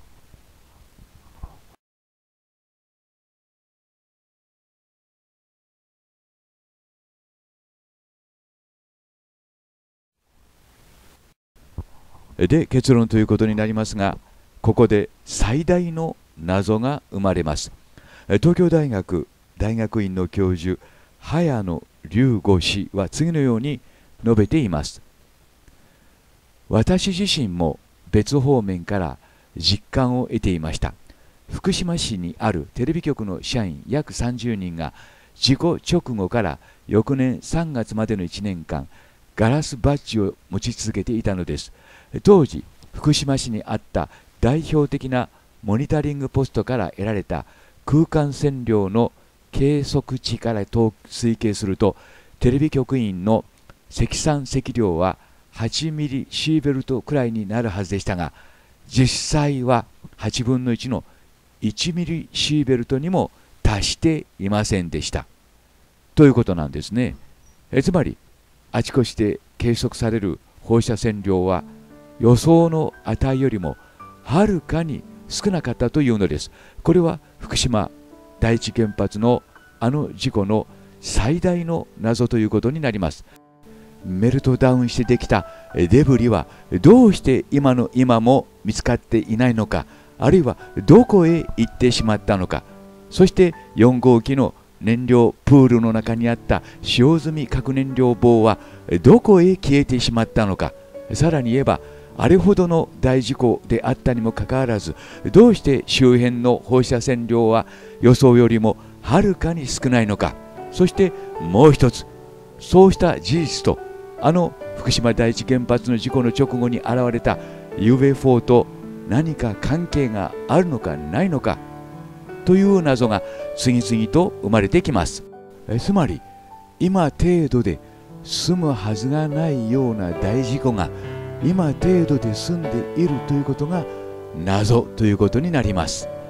で、結論ということになりますが、ここで最大の謎が生まれます。東京大学大学院の教授早野龍吾氏は次のように述べています。私自身も別方面から実感を得ていました。福島市にあるテレビ局の社員約さんじゅうにんが事故直後から翌年さんがつまでのいちねんかんガラスバッジを持ち続けていたのです。当時福島市にあった代表的なモニタリングポストから得られた空間線量の計測値から推計すると、テレビ局員の積算積量ははちミリシーベルトくらいになるはずでしたが、実際ははちぶんのいちのいちミリシーベルトにも達していませんでしたということなんですね。えつまりあちこちで計測される放射線量は予想の値よりもはるかに少なかったというのです。これは福島第一原発のあの事故の最大の謎ということになります。メルトダウンしてできたデブリはどうして今の今も見つかっていないのか、あるいはどこへ行ってしまったのか、そしてよん号機の燃料プールの中にあった使用済み核燃料棒はどこへ消えてしまったのか、さらに言えばあれほどの大事故であったにもかかわらず、どうして周辺の放射線量は予想よりもはるかに少ないのか、そしてもう一つ、そうした事実とあの福島第一原発の事故の直後に現れた ユーエフオー と何か関係があるのかないのかという謎が次々と生まれてきます。えつまり今程度で済むはずがないような大事故が今程度で済んでいるということが謎ということになります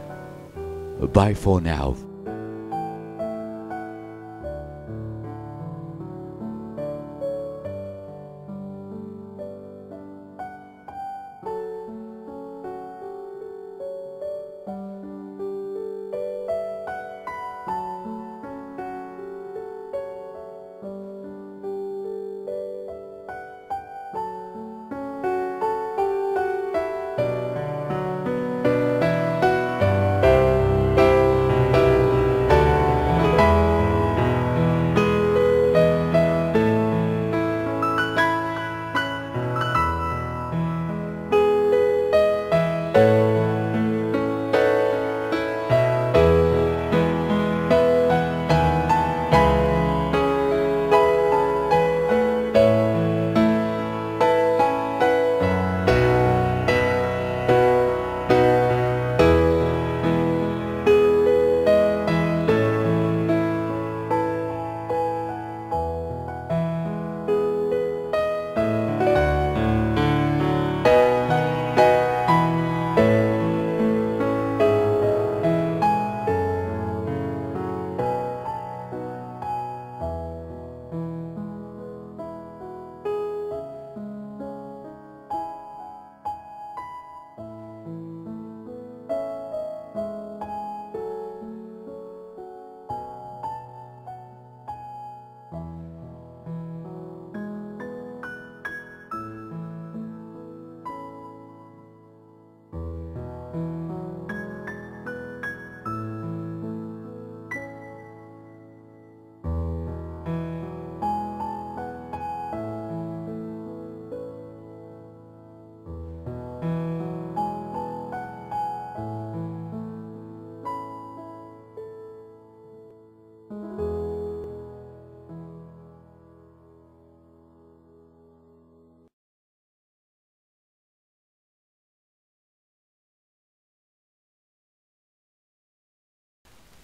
。Bye for now.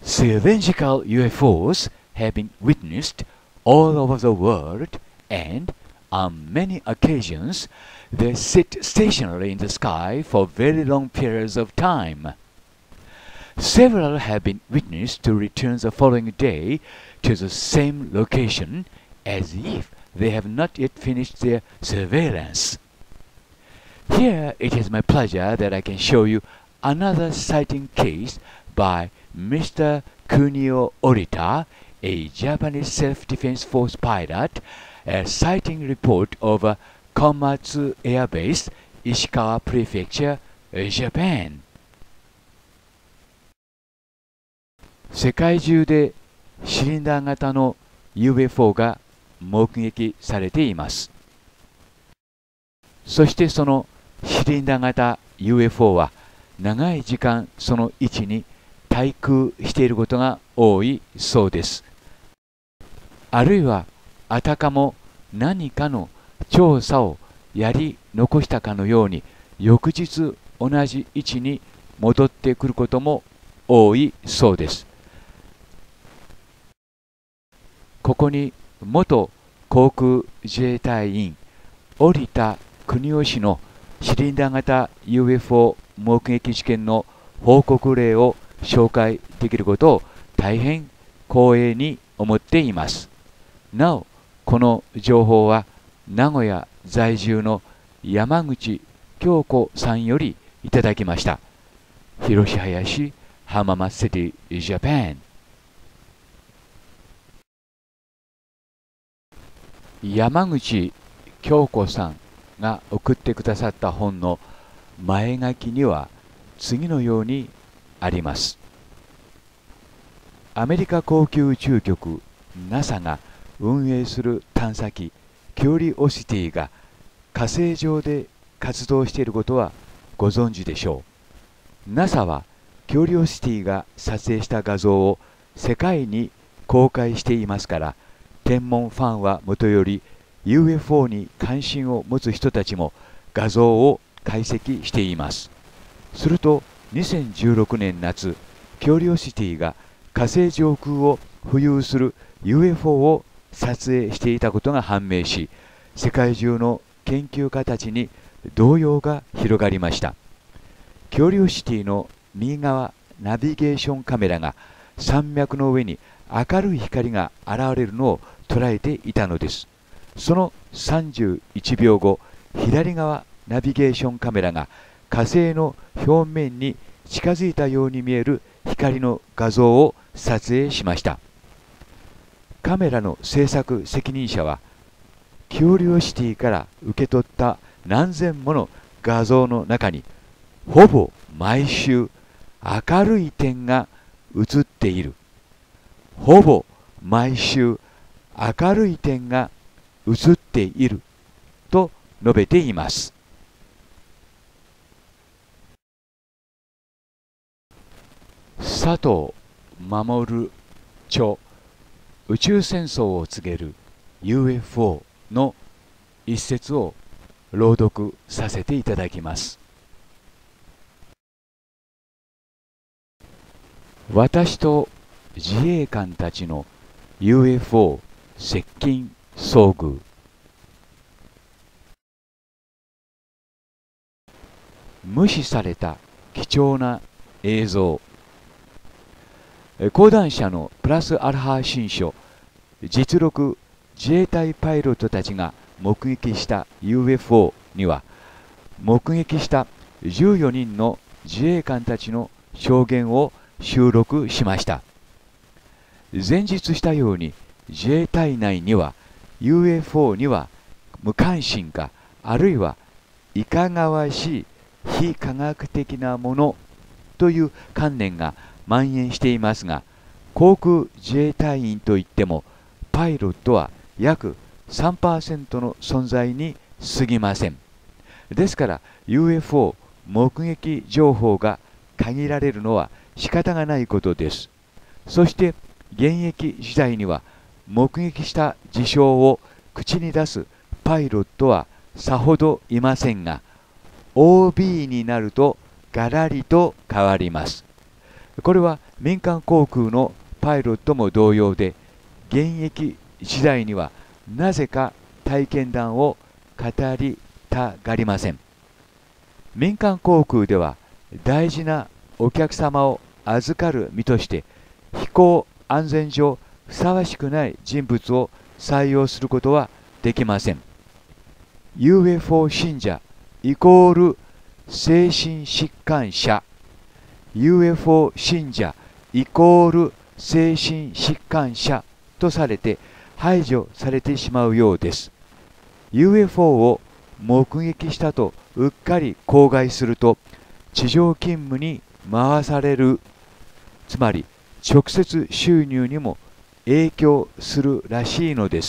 Cylindrical U F Os have been witnessed all over the world, and on many occasions they sit stationary in the sky for very long periods of time. Several have been witnessed to return the following day to the same location as if they have not yet finished their surveillance. Here it is my pleasure that I can show you another sighting case by Mister Kunio Orita, a Japanese self-defense force pilot, a sighting report over Komatsu Air Base, Ishikawa Prefecture, Japan. 世界中でシリンダー型の ユーエフオー が目撃されています。そしてそのシリンダー型 ユーエフオー は長い時間その位置に滞空していることが多いそうです。あるいはあたかも何かの調査をやり残したかのように翌日同じ位置に戻ってくることも多いそうです。ここに元航空自衛隊員折田邦夫氏のシリンダー型 ユーエフオー 目撃事件の報告例を紹介できることを大変光栄に思っています。なお、この情報は名古屋在住の山口京子さんよりいただきました。広林浜松シティ、ジャパン。山口京子さんが送ってくださった本の前書きには次のようにあります。アメリカ航空宇宙局 ナサ が運営する探査機キュリオシティが火星上で活動していることはご存知でしょう。ナサ はキュリオシティが撮影した画像を世界に公開していますから、天文ファンはもとより ユーエフオー に関心を持つ人たちも画像を解析しています。するとにせんじゅうろくねん夏、キュリオシティが火星上空を浮遊する ユーエフオー を撮影していたことが判明し、世界中の研究家たちに動揺が広がりました。キュリオシティの右側ナビゲーションカメラが山脈の上に明るい光が現れるのを捉えていたのです。そのさんじゅういちびょうご、左側ナビゲーションカメラが火星の表面に近づいたように見える光の画像を撮影しました。カメラの制作責任者は、キュリオシティから受け取った何千もの画像の中に、ほぼ毎週明るい点が映っている。ほぼ毎週明るい点が映っていると述べています。佐藤守著宇宙戦争を告げる ユーエフオー の一節を朗読させていただきます。私と自衛官たちの ユーエフオー 接近遭遇。無視された貴重な映像。講談社のプラスアルファ新書実録自衛隊パイロットたちが目撃した ユーエフオー には、目撃したじゅうよにんの自衛官たちの証言を収録しました。前述したように自衛隊内には ユーエフオー には無関心か、あるいはいかがわしい非科学的なものという観念が蔓延していますが、航空自衛隊員といってもパイロットは約 さんパーセント の存在に過ぎません。ですから ユーエフオー 目撃情報が限られるのは仕方がないことです。そして現役時代には目撃した事象を口に出すパイロットはさほどいませんが、 オービー になるとガラリと変わります。これは民間航空のパイロットも同様で、現役時代にはなぜか体験談を語りたがりません。民間航空では大事なお客様を預かる身として飛行安全上ふさわしくない人物を採用することはできません。ユーエフオー 信者イコール精神疾患者、ユーエフオー 信者イコール精神疾患者とされて排除されてしまうようです。ユーエフオー を目撃したとうっかり口外すると地上勤務に回される、つまり直接収入にも影響するらしいのです。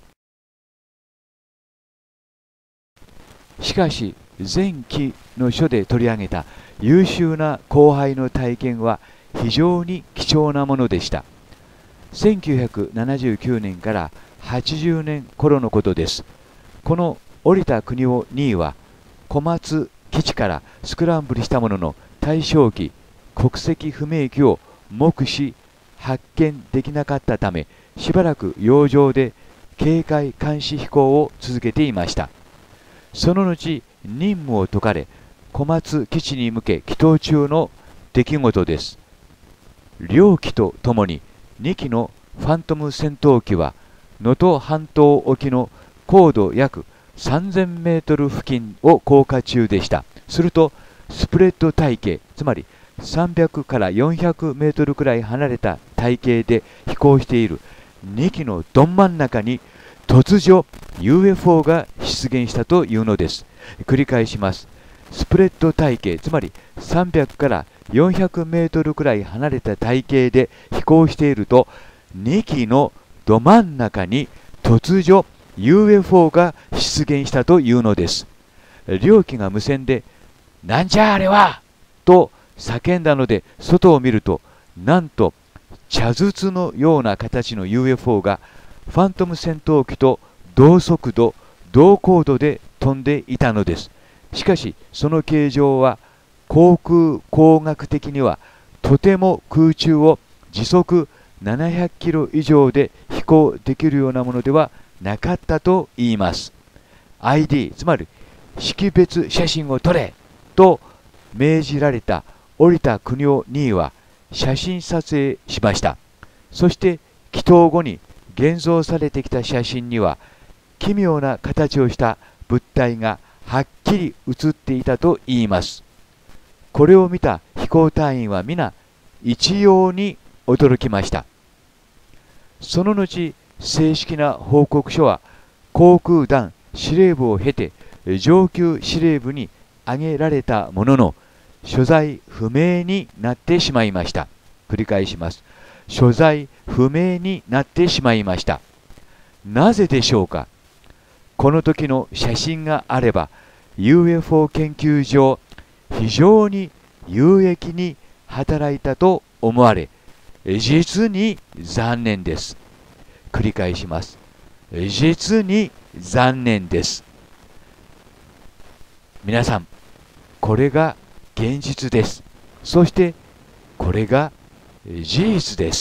しかし前期の書で取り上げた優秀な後輩の体験は非常に貴重なものでした。せんきゅうひゃくななじゅうきゅうねんからはちじゅうねん頃のことです。この織田邦夫にいは小松基地からスクランブルしたものの大正期国籍不明機を目視発見できなかったため、しばらく洋上で警戒監視飛行を続けていました。その後任務を解かれ小松基地に向け帰投中の出来事です。両機とともににきのファントム戦闘機は能登半島沖の高度約さんぜんメートル付近を降下中でした。するとスプレッド体系、つまりさんびゃくからよんひゃくメートルくらい離れた体系で飛行しているにきのどん真ん中に突如 ユーエフオー が出現したというのです。繰り返します。スプレッド体系、つまりさんびゃくからよんひゃくメートルくらい離れた体系で飛行しているとにきのど真ん中に突如 ユーエフオー が出現したというのです。両機が無線でなんじゃあれはと叫んだので外を見ると、なんと茶筒のような形の ユーエフオー がファントム戦闘機と同速度同高度で飛んでいたのです。しかしその形状は航空工学的にはとても空中を時速ななひゃくキロ以上で飛行できるようなものではなかったと言います。アイディー、つまり識別写真を撮れと命じられた織田邦夫にいは写真撮影しました。そして帰投後に現像されてきた写真には奇妙な形をした物体がはっきり写っていたと言います。これを見た飛行隊員は皆一様に驚きました。その後正式な報告書は航空団司令部を経て上級司令部に挙げられたものの所在不明になってしまいました。繰り返します。所在不明になってしまいました。なぜでしょうか。この時の写真があれば ユーエフオー 研究上非常に有益に働いたと思われ、実に残念です。繰り返します。実に残念です。皆さん、これが現実です。そしてこれが事実です。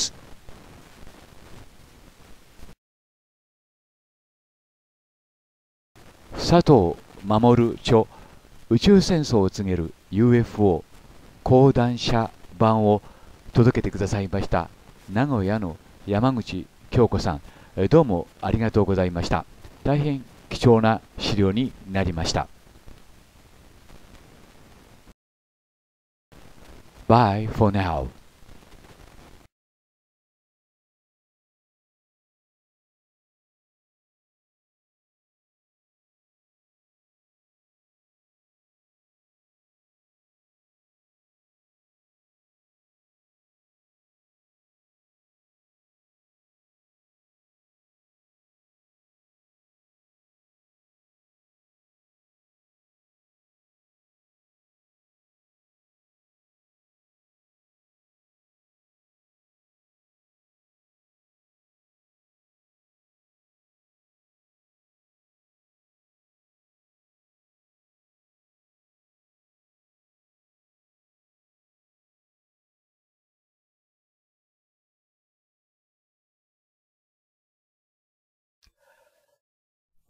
佐藤守著宇宙戦争を告げる ユーエフオー 講談社版を届けてくださいました名古屋の山口京子さん、どうもありがとうございました。大変貴重な資料になりました。Bye for now.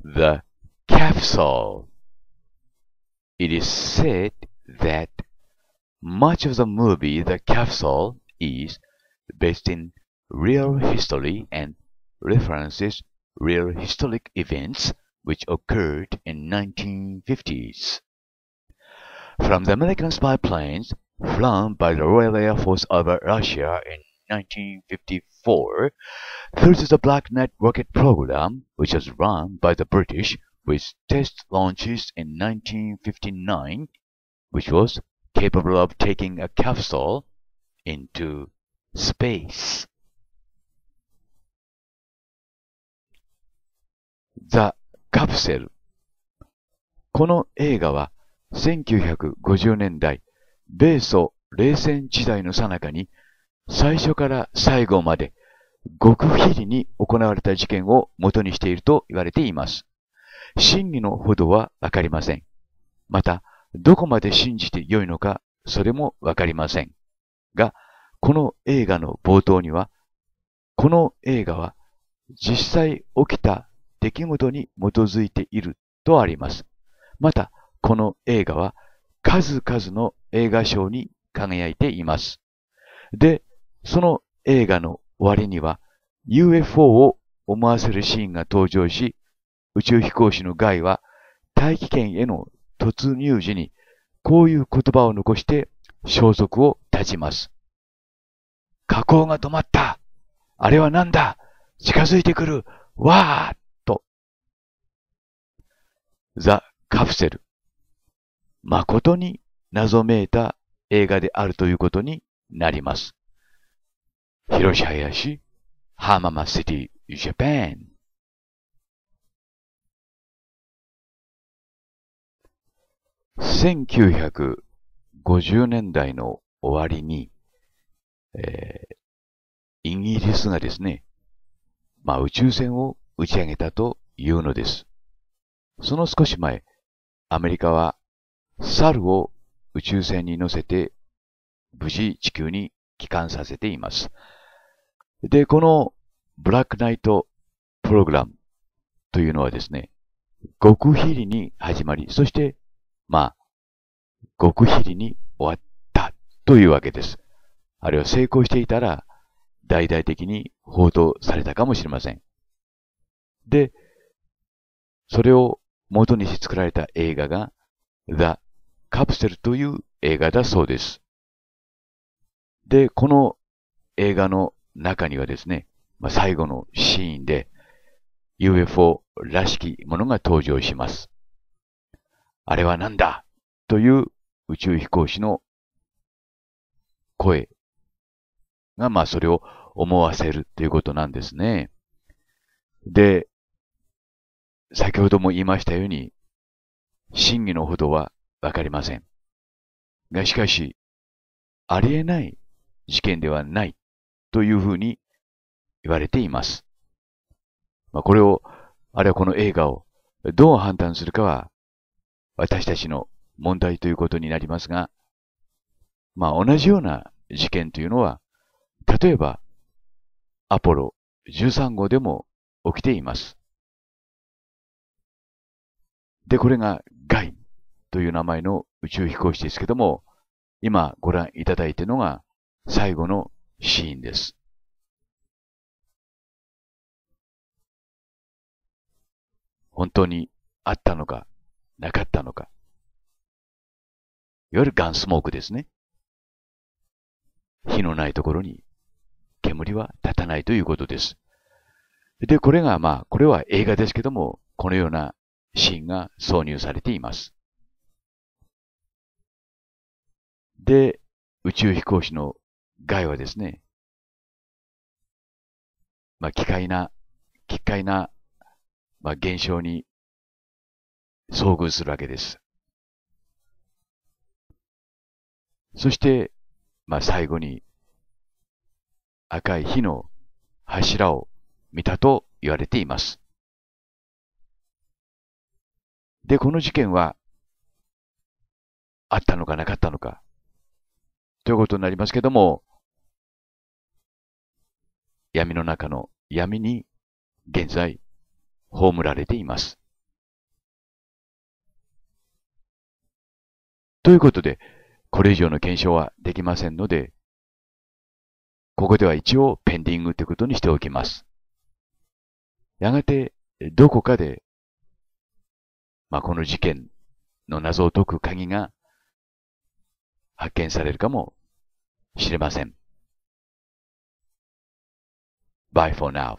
The capsule. It is said that much of the movie The Capsule is based in real history and references real historic events which occurred in nineteen fifties. From the American spy planes flown by the Royal Air Force over Russia in nineteen fifty-four through to the Black Knight rocket program, which was run by the British with test launches in nineteen fifty-nine, which was capable of taking a capsule into space. The Capsule。この映画はせんきゅうひゃくごじゅうねんだい、米ソ冷戦時代の最中に最初から最後まで極秘裏に行われた事件を元にしていると言われています。真偽のほどはわかりません。また、どこまで信じてよいのか、それもわかりません。が、この映画の冒頭には、この映画は実際起きた出来事に基づいているとあります。また、この映画は数々の映画賞に輝いています。で、その映画の終わりには ユーエフオー を思わせるシーンが登場し、宇宙飛行士のガイは大気圏への突入時にこういう言葉を残して消息を絶ちます。火口が止まった。あれは何だ。近づいてくる。わーっと。ザ・カプセル。誠に謎めいた映画であるということになります。広島市、浜松シティ、ジャパン。せんきゅうひゃくごじゅうねんだいの終わりに、えー、イギリスがですね、まあ宇宙船を打ち上げたというのです。その少し前、アメリカは猿を宇宙船に乗せて無事地球に帰還させています。で、このブラックナイトプログラムというのはですね、極秘裏に始まり、そしてまあ、極秘裏に終わったというわけです。あれは成功していたら、大々的に報道されたかもしれません。で、それを元にして作られた映画が、The Capsule という映画だそうです。で、この映画の中にはですね、まあ、最後のシーンで ユーエフオー らしきものが登場します。あれは何だという宇宙飛行士の声が、まあそれを思わせるということなんですね。で、先ほども言いましたように、真偽のほどはわかりません。がしかし、ありえない事件ではないというふうに言われています。まあ、これを、あるいはこの映画をどう判断するかは、私たちの問題ということになりますが、まあ同じような事件というのは、例えばアポロじゅうさんごうでも起きています。で、これがガイという名前の宇宙飛行士ですけども、今ご覧いただいているのが最後のシーンです。本当にあったのか、なかったのか。いわゆるガンスモークですね。火のないところに煙は立たないということです。で、これがまあ、これは映画ですけども、このようなシーンが挿入されています。で、宇宙飛行士のガイはですね、まあ、奇怪な、奇怪な、まあ、現象に遭遇するわけです。そして、まあ、最後に赤い火の柱を見たと言われています。で、この事件はあったのかなかったのかということになりますけども、闇の中の闇に現在葬られています。 ということで、これ以上の検証はできませんので、ここでは一応ペンディングということにしておきます。やがて、どこかで、まあ、この事件の謎を解く鍵が発見されるかもしれません。Bye for now.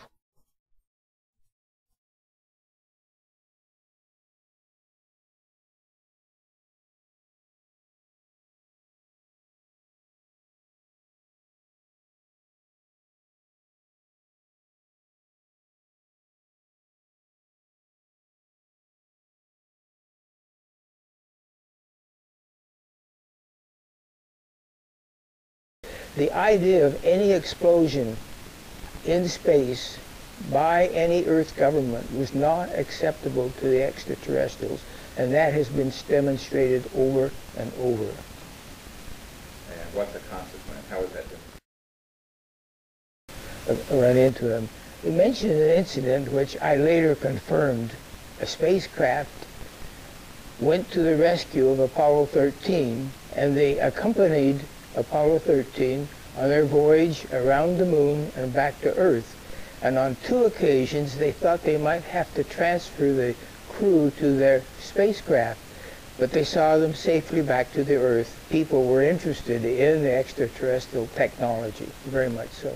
The idea of any explosion in space by any Earth government was not acceptable to the extraterrestrials, and that has been demonstrated over and over. And what's the consequence? How is that different? I run into them. We mentioned an incident which I later confirmed. A spacecraft went to the rescue of Apollo thirteen, and they accompanied Apollo thirteen on their voyage around the moon and back to Earth. And on two occasions they thought they might have to transfer the crew to their spacecraft, but they saw them safely back to the Earth. People were interested in the extraterrestrial technology, very much so.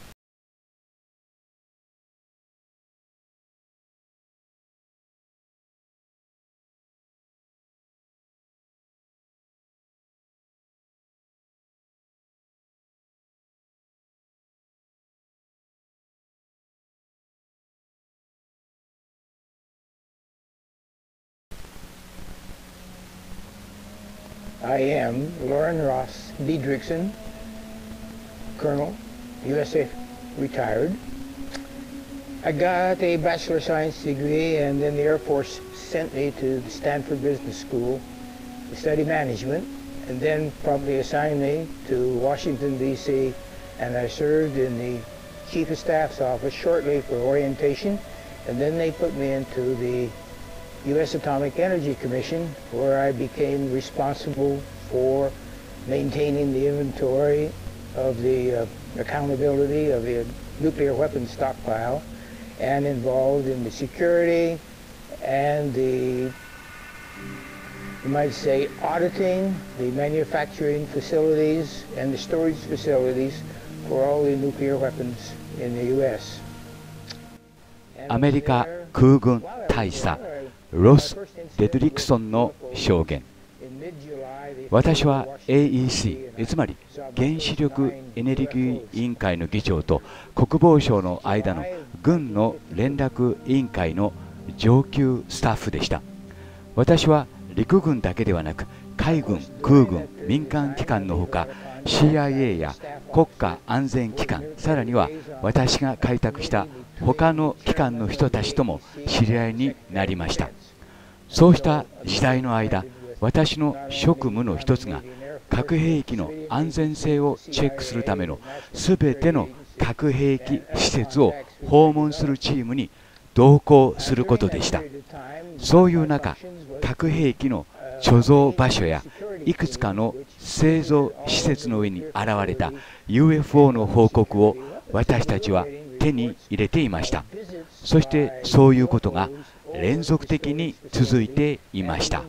I am Lauren Ross Diedrichson, Colonel, U S A retired. I got a Bachelor of Science degree, and then the Air Force sent me to the Stanford Business School to study management, and then promptly assigned me to Washington, D C, and I served in the Chief of Staff's office shortly for orientation, and then they put me into the U S Atomic Energy Commission, where I became responsible for maintaining the inventory of the uh, accountability of the nuclear weapons stockpile, and involved in the security and the, you might say, auditing the manufacturing facilities and the storage facilities for all the nuclear weapons in the U S. アメリカ空軍大佐ロス・デドリクソンの証言。私は エーイーシー、つまり原子力エネルギー委員会の議長と国防省の間の軍の連絡委員会の上級スタッフでした。私は陸軍だけではなく海軍、空軍、民間機関のほか シーアイエー や国家安全機関、さらには私が開拓した他の機関の人たちとも知り合いになりました。そうした時代の間、私の職務の一つが核兵器の安全性をチェックするためのすべての核兵器施設を訪問するチームに同行することでした。そういう中、核兵器の貯蔵場所やいくつかの製造施設の上に現れた ユーエフオー の報告を私たちは手に入れていました。そしてそういうことが連続的に続いていました。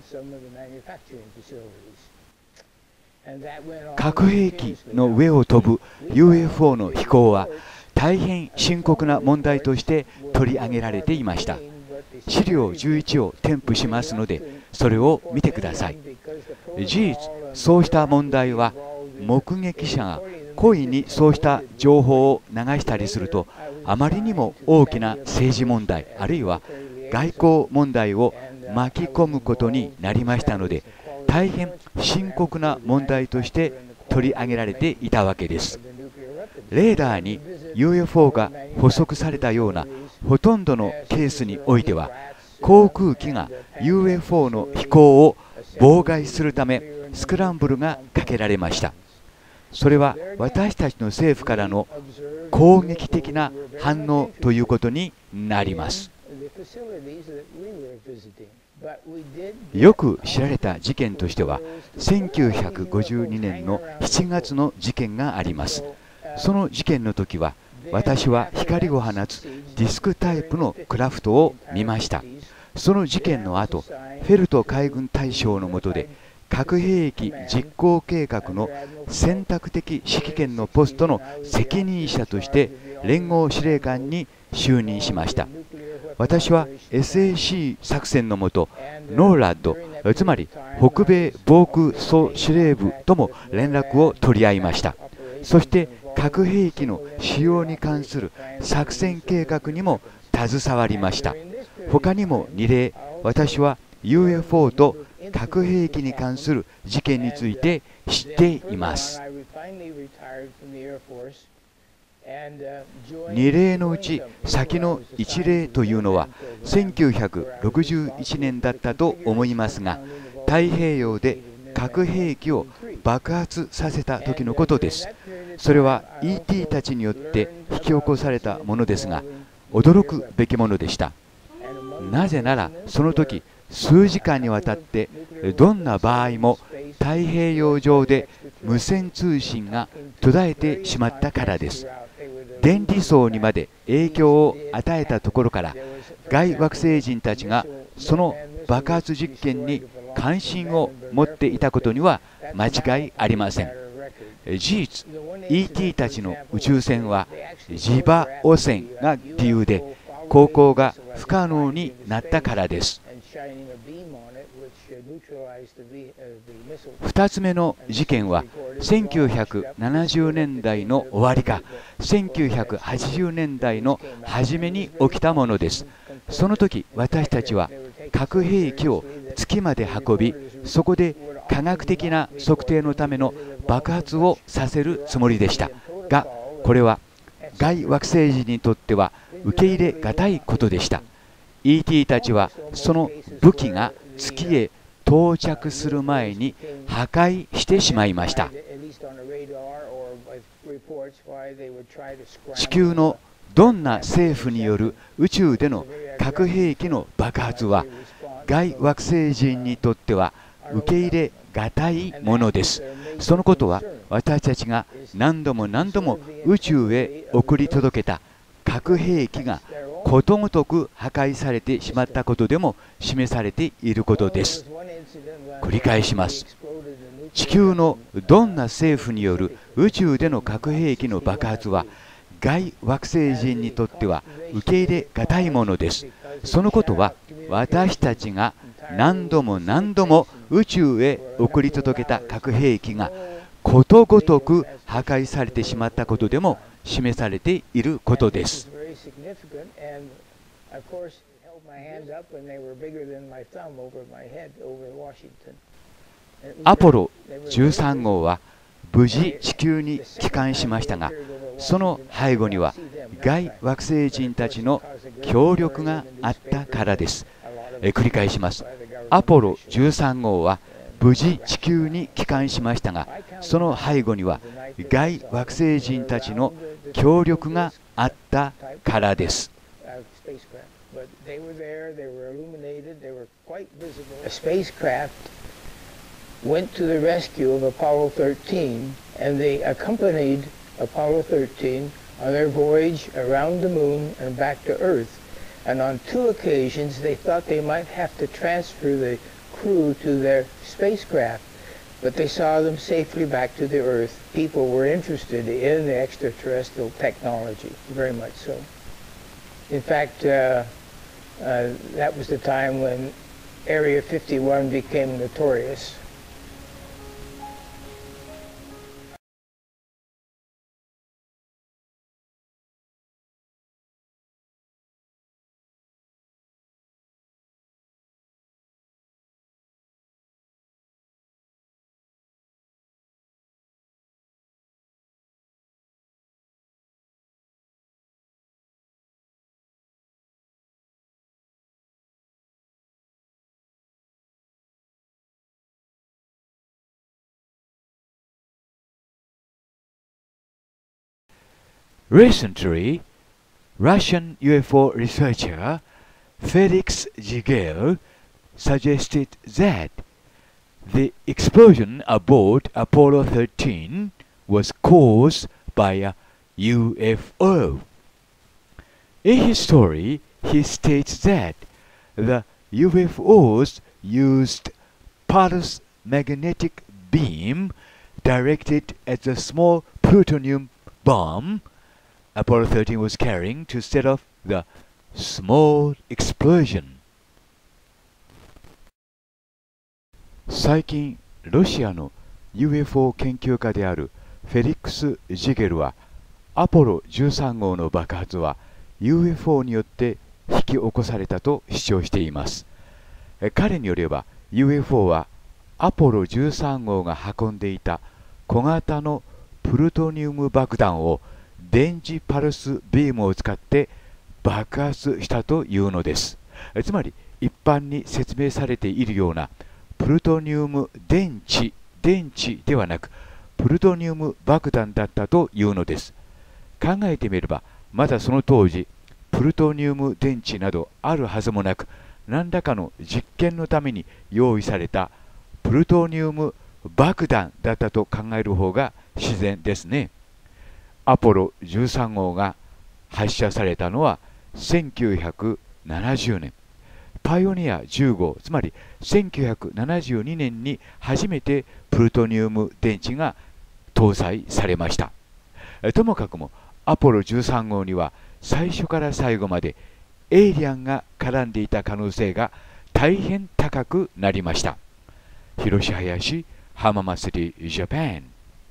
核兵器の上を飛ぶ ユーエフオー の飛行は大変深刻な問題として取り上げられていました。資料じゅういちを添付しますので、それを見てください。事実、そうした問題は目撃者が故意にそうした情報を流したりすると、あまりにも大きな政治問題あるいは外交問題を巻き込むことになりましたので、大変深刻な問題として取り上げられていたわけです。レーダーに ユーエフオー が捕捉されたようなほとんどのケースにおいては、航空機が ユーエフオー の飛行を妨害するためスクランブルがかけられました。それは私たちの政府からの攻撃的な反応ということになります。 よく知られた事件としては、せんきゅうひゃくごじゅうにねんのしちがつの事件があります。その事件の時は、私は光を放つディスクタイプのクラフトを見ました。その事件の後、フェルト海軍大将の下で、核兵器実行計画の選択的指揮権のポストの責任者として連合司令官に就任しました。私は エスエーシー 作戦のもと、ノーラッド、つまり北米防空総司令部とも連絡を取り合いました。そして核兵器の使用に関する作戦計画にも携わりました。他にもに例、私は ユーエフオー と核兵器に関する事件について知っています。に例のうち先のいち例というのはせんきゅうひゃくろくじゅういちねんだったと思いますが、太平洋で核兵器を爆発させた時のことです。それは イーティー たちによって引き起こされたものですが、驚くべきものでした。なぜならその時数時間にわたってどんな場合も太平洋上で無線通信が途絶えてしまったからです。電離層にまで影響を与えたところから、外惑星人たちがその爆発実験に関心を持っていたことには間違いありません。事実、イーティー たちの宇宙船は磁場汚染が理由で航行が不可能になったからです。ふたつめの事件はせんきゅうひゃくななじゅうねんだいの終わりかせんきゅうひゃくはちじゅうねんだいの初めに起きたものです。その時私たちは核兵器を月まで運び、そこで科学的な測定のための爆発をさせるつもりでしたが、これは外惑星人にとっては受け入れがたいことでした。 イーティー たちはその武器が月へ到着する前に破壊してしまいました。地球のどんな政府による宇宙での核兵器の爆発は外惑星人にとっては受け入れがたいものです。そのことは私たちが何度も何度も宇宙へ送り届けた核兵器がことごとく破壊されてしまったことでも示されていることです。繰り返します。地球のどんな政府による宇宙での核兵器の爆発は外惑星人にとっては受け入れがたいものです。そのことは私たちが何度も何度も宇宙へ送り届けた核兵器がことごとく破壊されてしまったことでも示されていることです。アポロじゅうさん号は無事地球に帰還しましたが、その背後には外惑星人たちの協力があったからです。え繰り返します。アポロじゅうさん号は無事地球に帰還しましたが、その背後には外惑星人たちの協力があったからです。 went to the rescue of Apollo thirteen, and they accompanied Apollo thirteen on their voyage around the moon and back to Earth. And on two occasions they thought they might have to transfer the crew to their spacecraft, but they saw them safely back to the Earth. People were interested in the extraterrestrial technology, very much so. In fact, uh, uh, that was the time when Area fifty-one became notorious. Recently, Russian U F O researcher Felix Jigel suggested that the explosion aboard Apollo thirteen was caused by a U F O. In his story, he states that the U F Os used pulse magnetic beam directed at the small plutonium bomb Apollo thirteen was carrying to set off the small explosion. 最近、ロシアの ユーエフオー 研究家であるフェリックス・ジゲルは、アポロじゅうさん号の爆発は ユーエフオー によって引き起こされたと主張しています。彼によれば、ユーエフオー はアポロじゅうさん号が運んでいた小型のプルトニウム爆弾を電磁パルスビームを使って爆発したというのです。つまり、一般に説明されているようなプルトニウム電池、電池ではなく、プルトニウム爆弾だったというのです。考えてみれば、まだその当時、プルトニウム電池などあるはずもなく、何らかの実験のために用意されたプルトニウム爆弾だったと考える方が自然ですね。アポロじゅうさん号が発射されたのはせんきゅうひゃくななじゅうねん。パイオニアじゅう号、つまりせんきゅうひゃくななじゅうにねんに初めてプルトニウム電池が搭載されました。ともかくもアポロじゅうさん号には最初から最後までエイリアンが絡んでいた可能性が大変高くなりました。広志林浜祭りジャパン。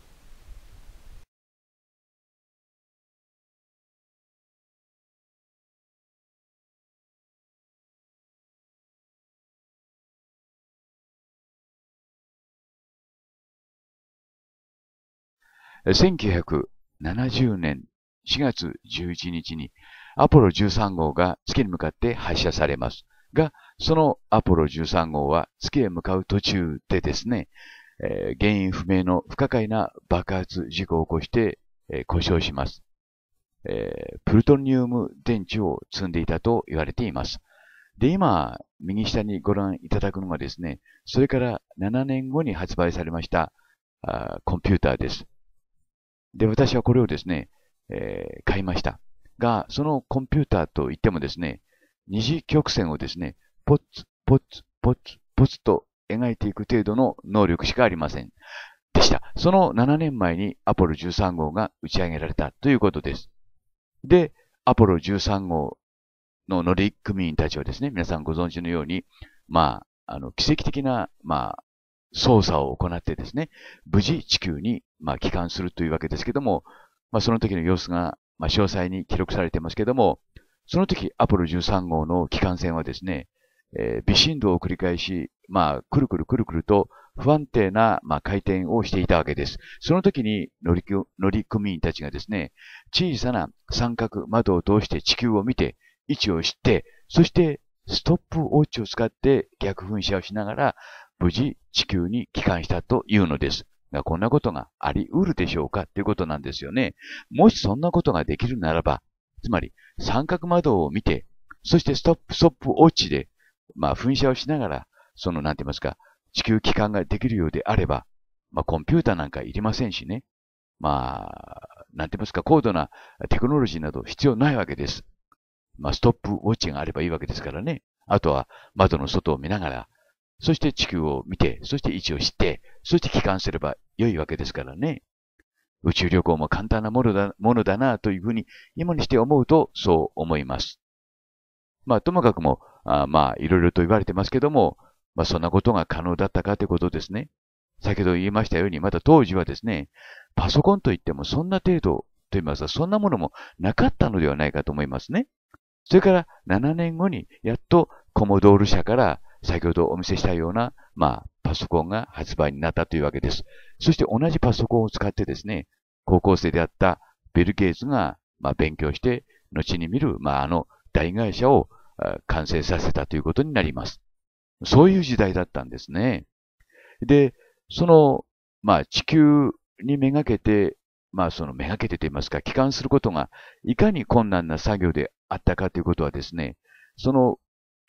せんきゅうひゃくななじゅうねんしがつじゅういちにちにアポロじゅうさん号が月に向かって発射されますが、そのアポロじゅうさん号は月へ向かう途中でですね、えー、原因不明の不可解な爆発事故を起こして、えー、故障します、えー。プルトニウム電池を積んでいたと言われています。で、今、右下にご覧いただくのがですね、それからななねんごに発売されましたあコンピューターです。で、私はこれをですね、えー、買いました。が、そのコンピューターといってもですね、二次曲線をですね、ポツ、ポツ、ポツ、ポツと描いていく程度の能力しかありません。でした。そのななねんまえにアポロじゅうさん号が打ち上げられたということです。で、アポロじゅうさん号の乗組員たちはですね、皆さんご存知のように、まあ、あの、奇跡的な、まあ、操作を行ってですね、無事地球に、まあ、帰還するというわけですけども、まあ、その時の様子が、まあ、詳細に記録されていますけども、その時、アポロじゅうさん号の帰還船はですね、えー、微振動を繰り返し、まあ、くるくるくるくると不安定な、まあ、回転をしていたわけです。その時に乗組員たちがですね、小さな三角窓を通して地球を見て、位置を知って、そしてストップウォッチを使って逆噴射をしながら、無事地球に帰還したというのです。が、こんなことがあり得るでしょうかということなんですよね。もしそんなことができるならば、つまり三角窓を見て、そしてストップ、ストップウォッチで、まあ、噴射をしながら、その、なんて言いますか、地球帰還ができるようであれば、まあ、コンピューターなんかいりませんしね。まあ、なんて言いますか、高度なテクノロジーなど必要ないわけです。まあ、ストップウォッチがあればいいわけですからね。あとは窓の外を見ながら、そして地球を見て、そして位置を知って、そして帰還すれば良いわけですからね。宇宙旅行も簡単なものだ、ものだなというふうに今にして思うとそう思います。まあ、ともかくも、あまあ、いろいろと言われてますけども、まあ、そんなことが可能だったかということですね。先ほど言いましたように、また当時はですね、パソコンといってもそんな程度と言いますか、そんなものもなかったのではないかと思いますね。それからななねんごにやっとコモドール社から先ほどお見せしたような、まあ、パソコンが発売になったというわけです。そして同じパソコンを使ってですね、高校生であったビル・ゲイツが、まあ、勉強して、後に見る、まあ、あの大会社を完成させたということになります。そういう時代だったんですね。で、その、まあ、地球にめがけて、まあ、そのめがけてと言いますか、帰還することがいかに困難な作業であったかということはですね、その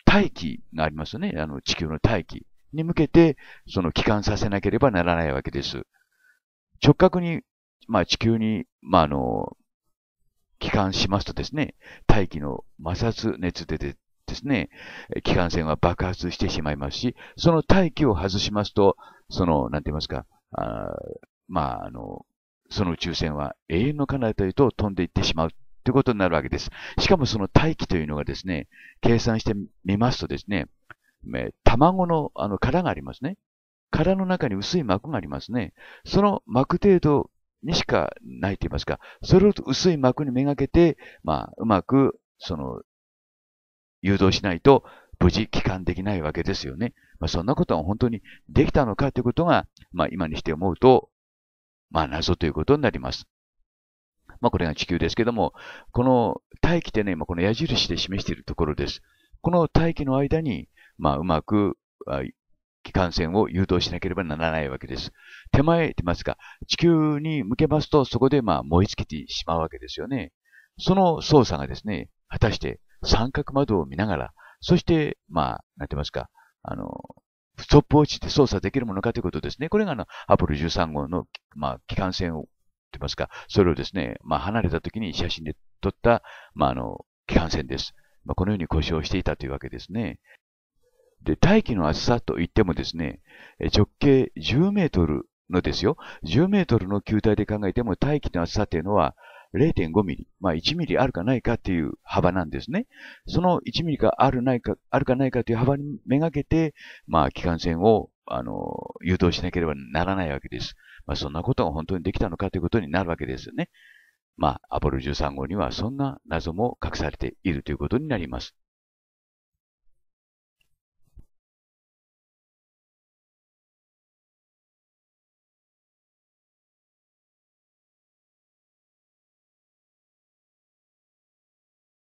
大気がありますよね。あの、地球の大気に向けて、その帰還させなければならないわけです。直角に、まあ、地球に、まあ、あの、帰還しますとですね、大気の摩擦熱でですね、気管線は爆発してしまいますし、その大気を外しますと、その、なんて言いますか、あまあ、あの、その宇宙船は永遠の彼方へと飛んでいってしまうということになるわけです。しかもその大気というのがですね、計算してみますとですね、卵のあの殻がありますね。殻の中に薄い膜がありますね。その膜程度にしかないと言いますか、それを薄い膜にめがけて、まあ、うまく、その、誘導しないと無事帰還できないわけですよね。まあ、そんなことは本当にできたのかということが、まあ、今にして思うと、まあ、謎ということになります。まあ、これが地球ですけども、この大気ってね、今この矢印で示しているところです。この大気の間に、まあ、うまく、気管線を誘導しなければならないわけです。手前と言いますか、地球に向けますと、そこでまあ燃え尽きてしまうわけですよね。その操作がですね、果たして三角窓を見ながら、そして、まあ、なんて言いますか、あの、ストップウォッチで操作できるものかということですね。これがあの、アポロじゅうさん号の、まあ、気管線を、と言いますか、それをですね、まあ、離れた時に写真で撮った、まあ、あの、気管線です。まあ、このように故障していたというわけですね。で、大気の厚さといってもですね、直径じゅうメートルのですよ、じゅうメートルの球体で考えても大気の厚さというのは れいてんごミリ、まあいちミリあるかないかという幅なんですね。そのいちミリがあるないか、あるかないかという幅にめがけて、まあ気管線を、あの、誘導しなければならないわけです。まあそんなことが本当にできたのかということになるわけですよね。まあアポロじゅうさん号にはそんな謎も隠されているということになります。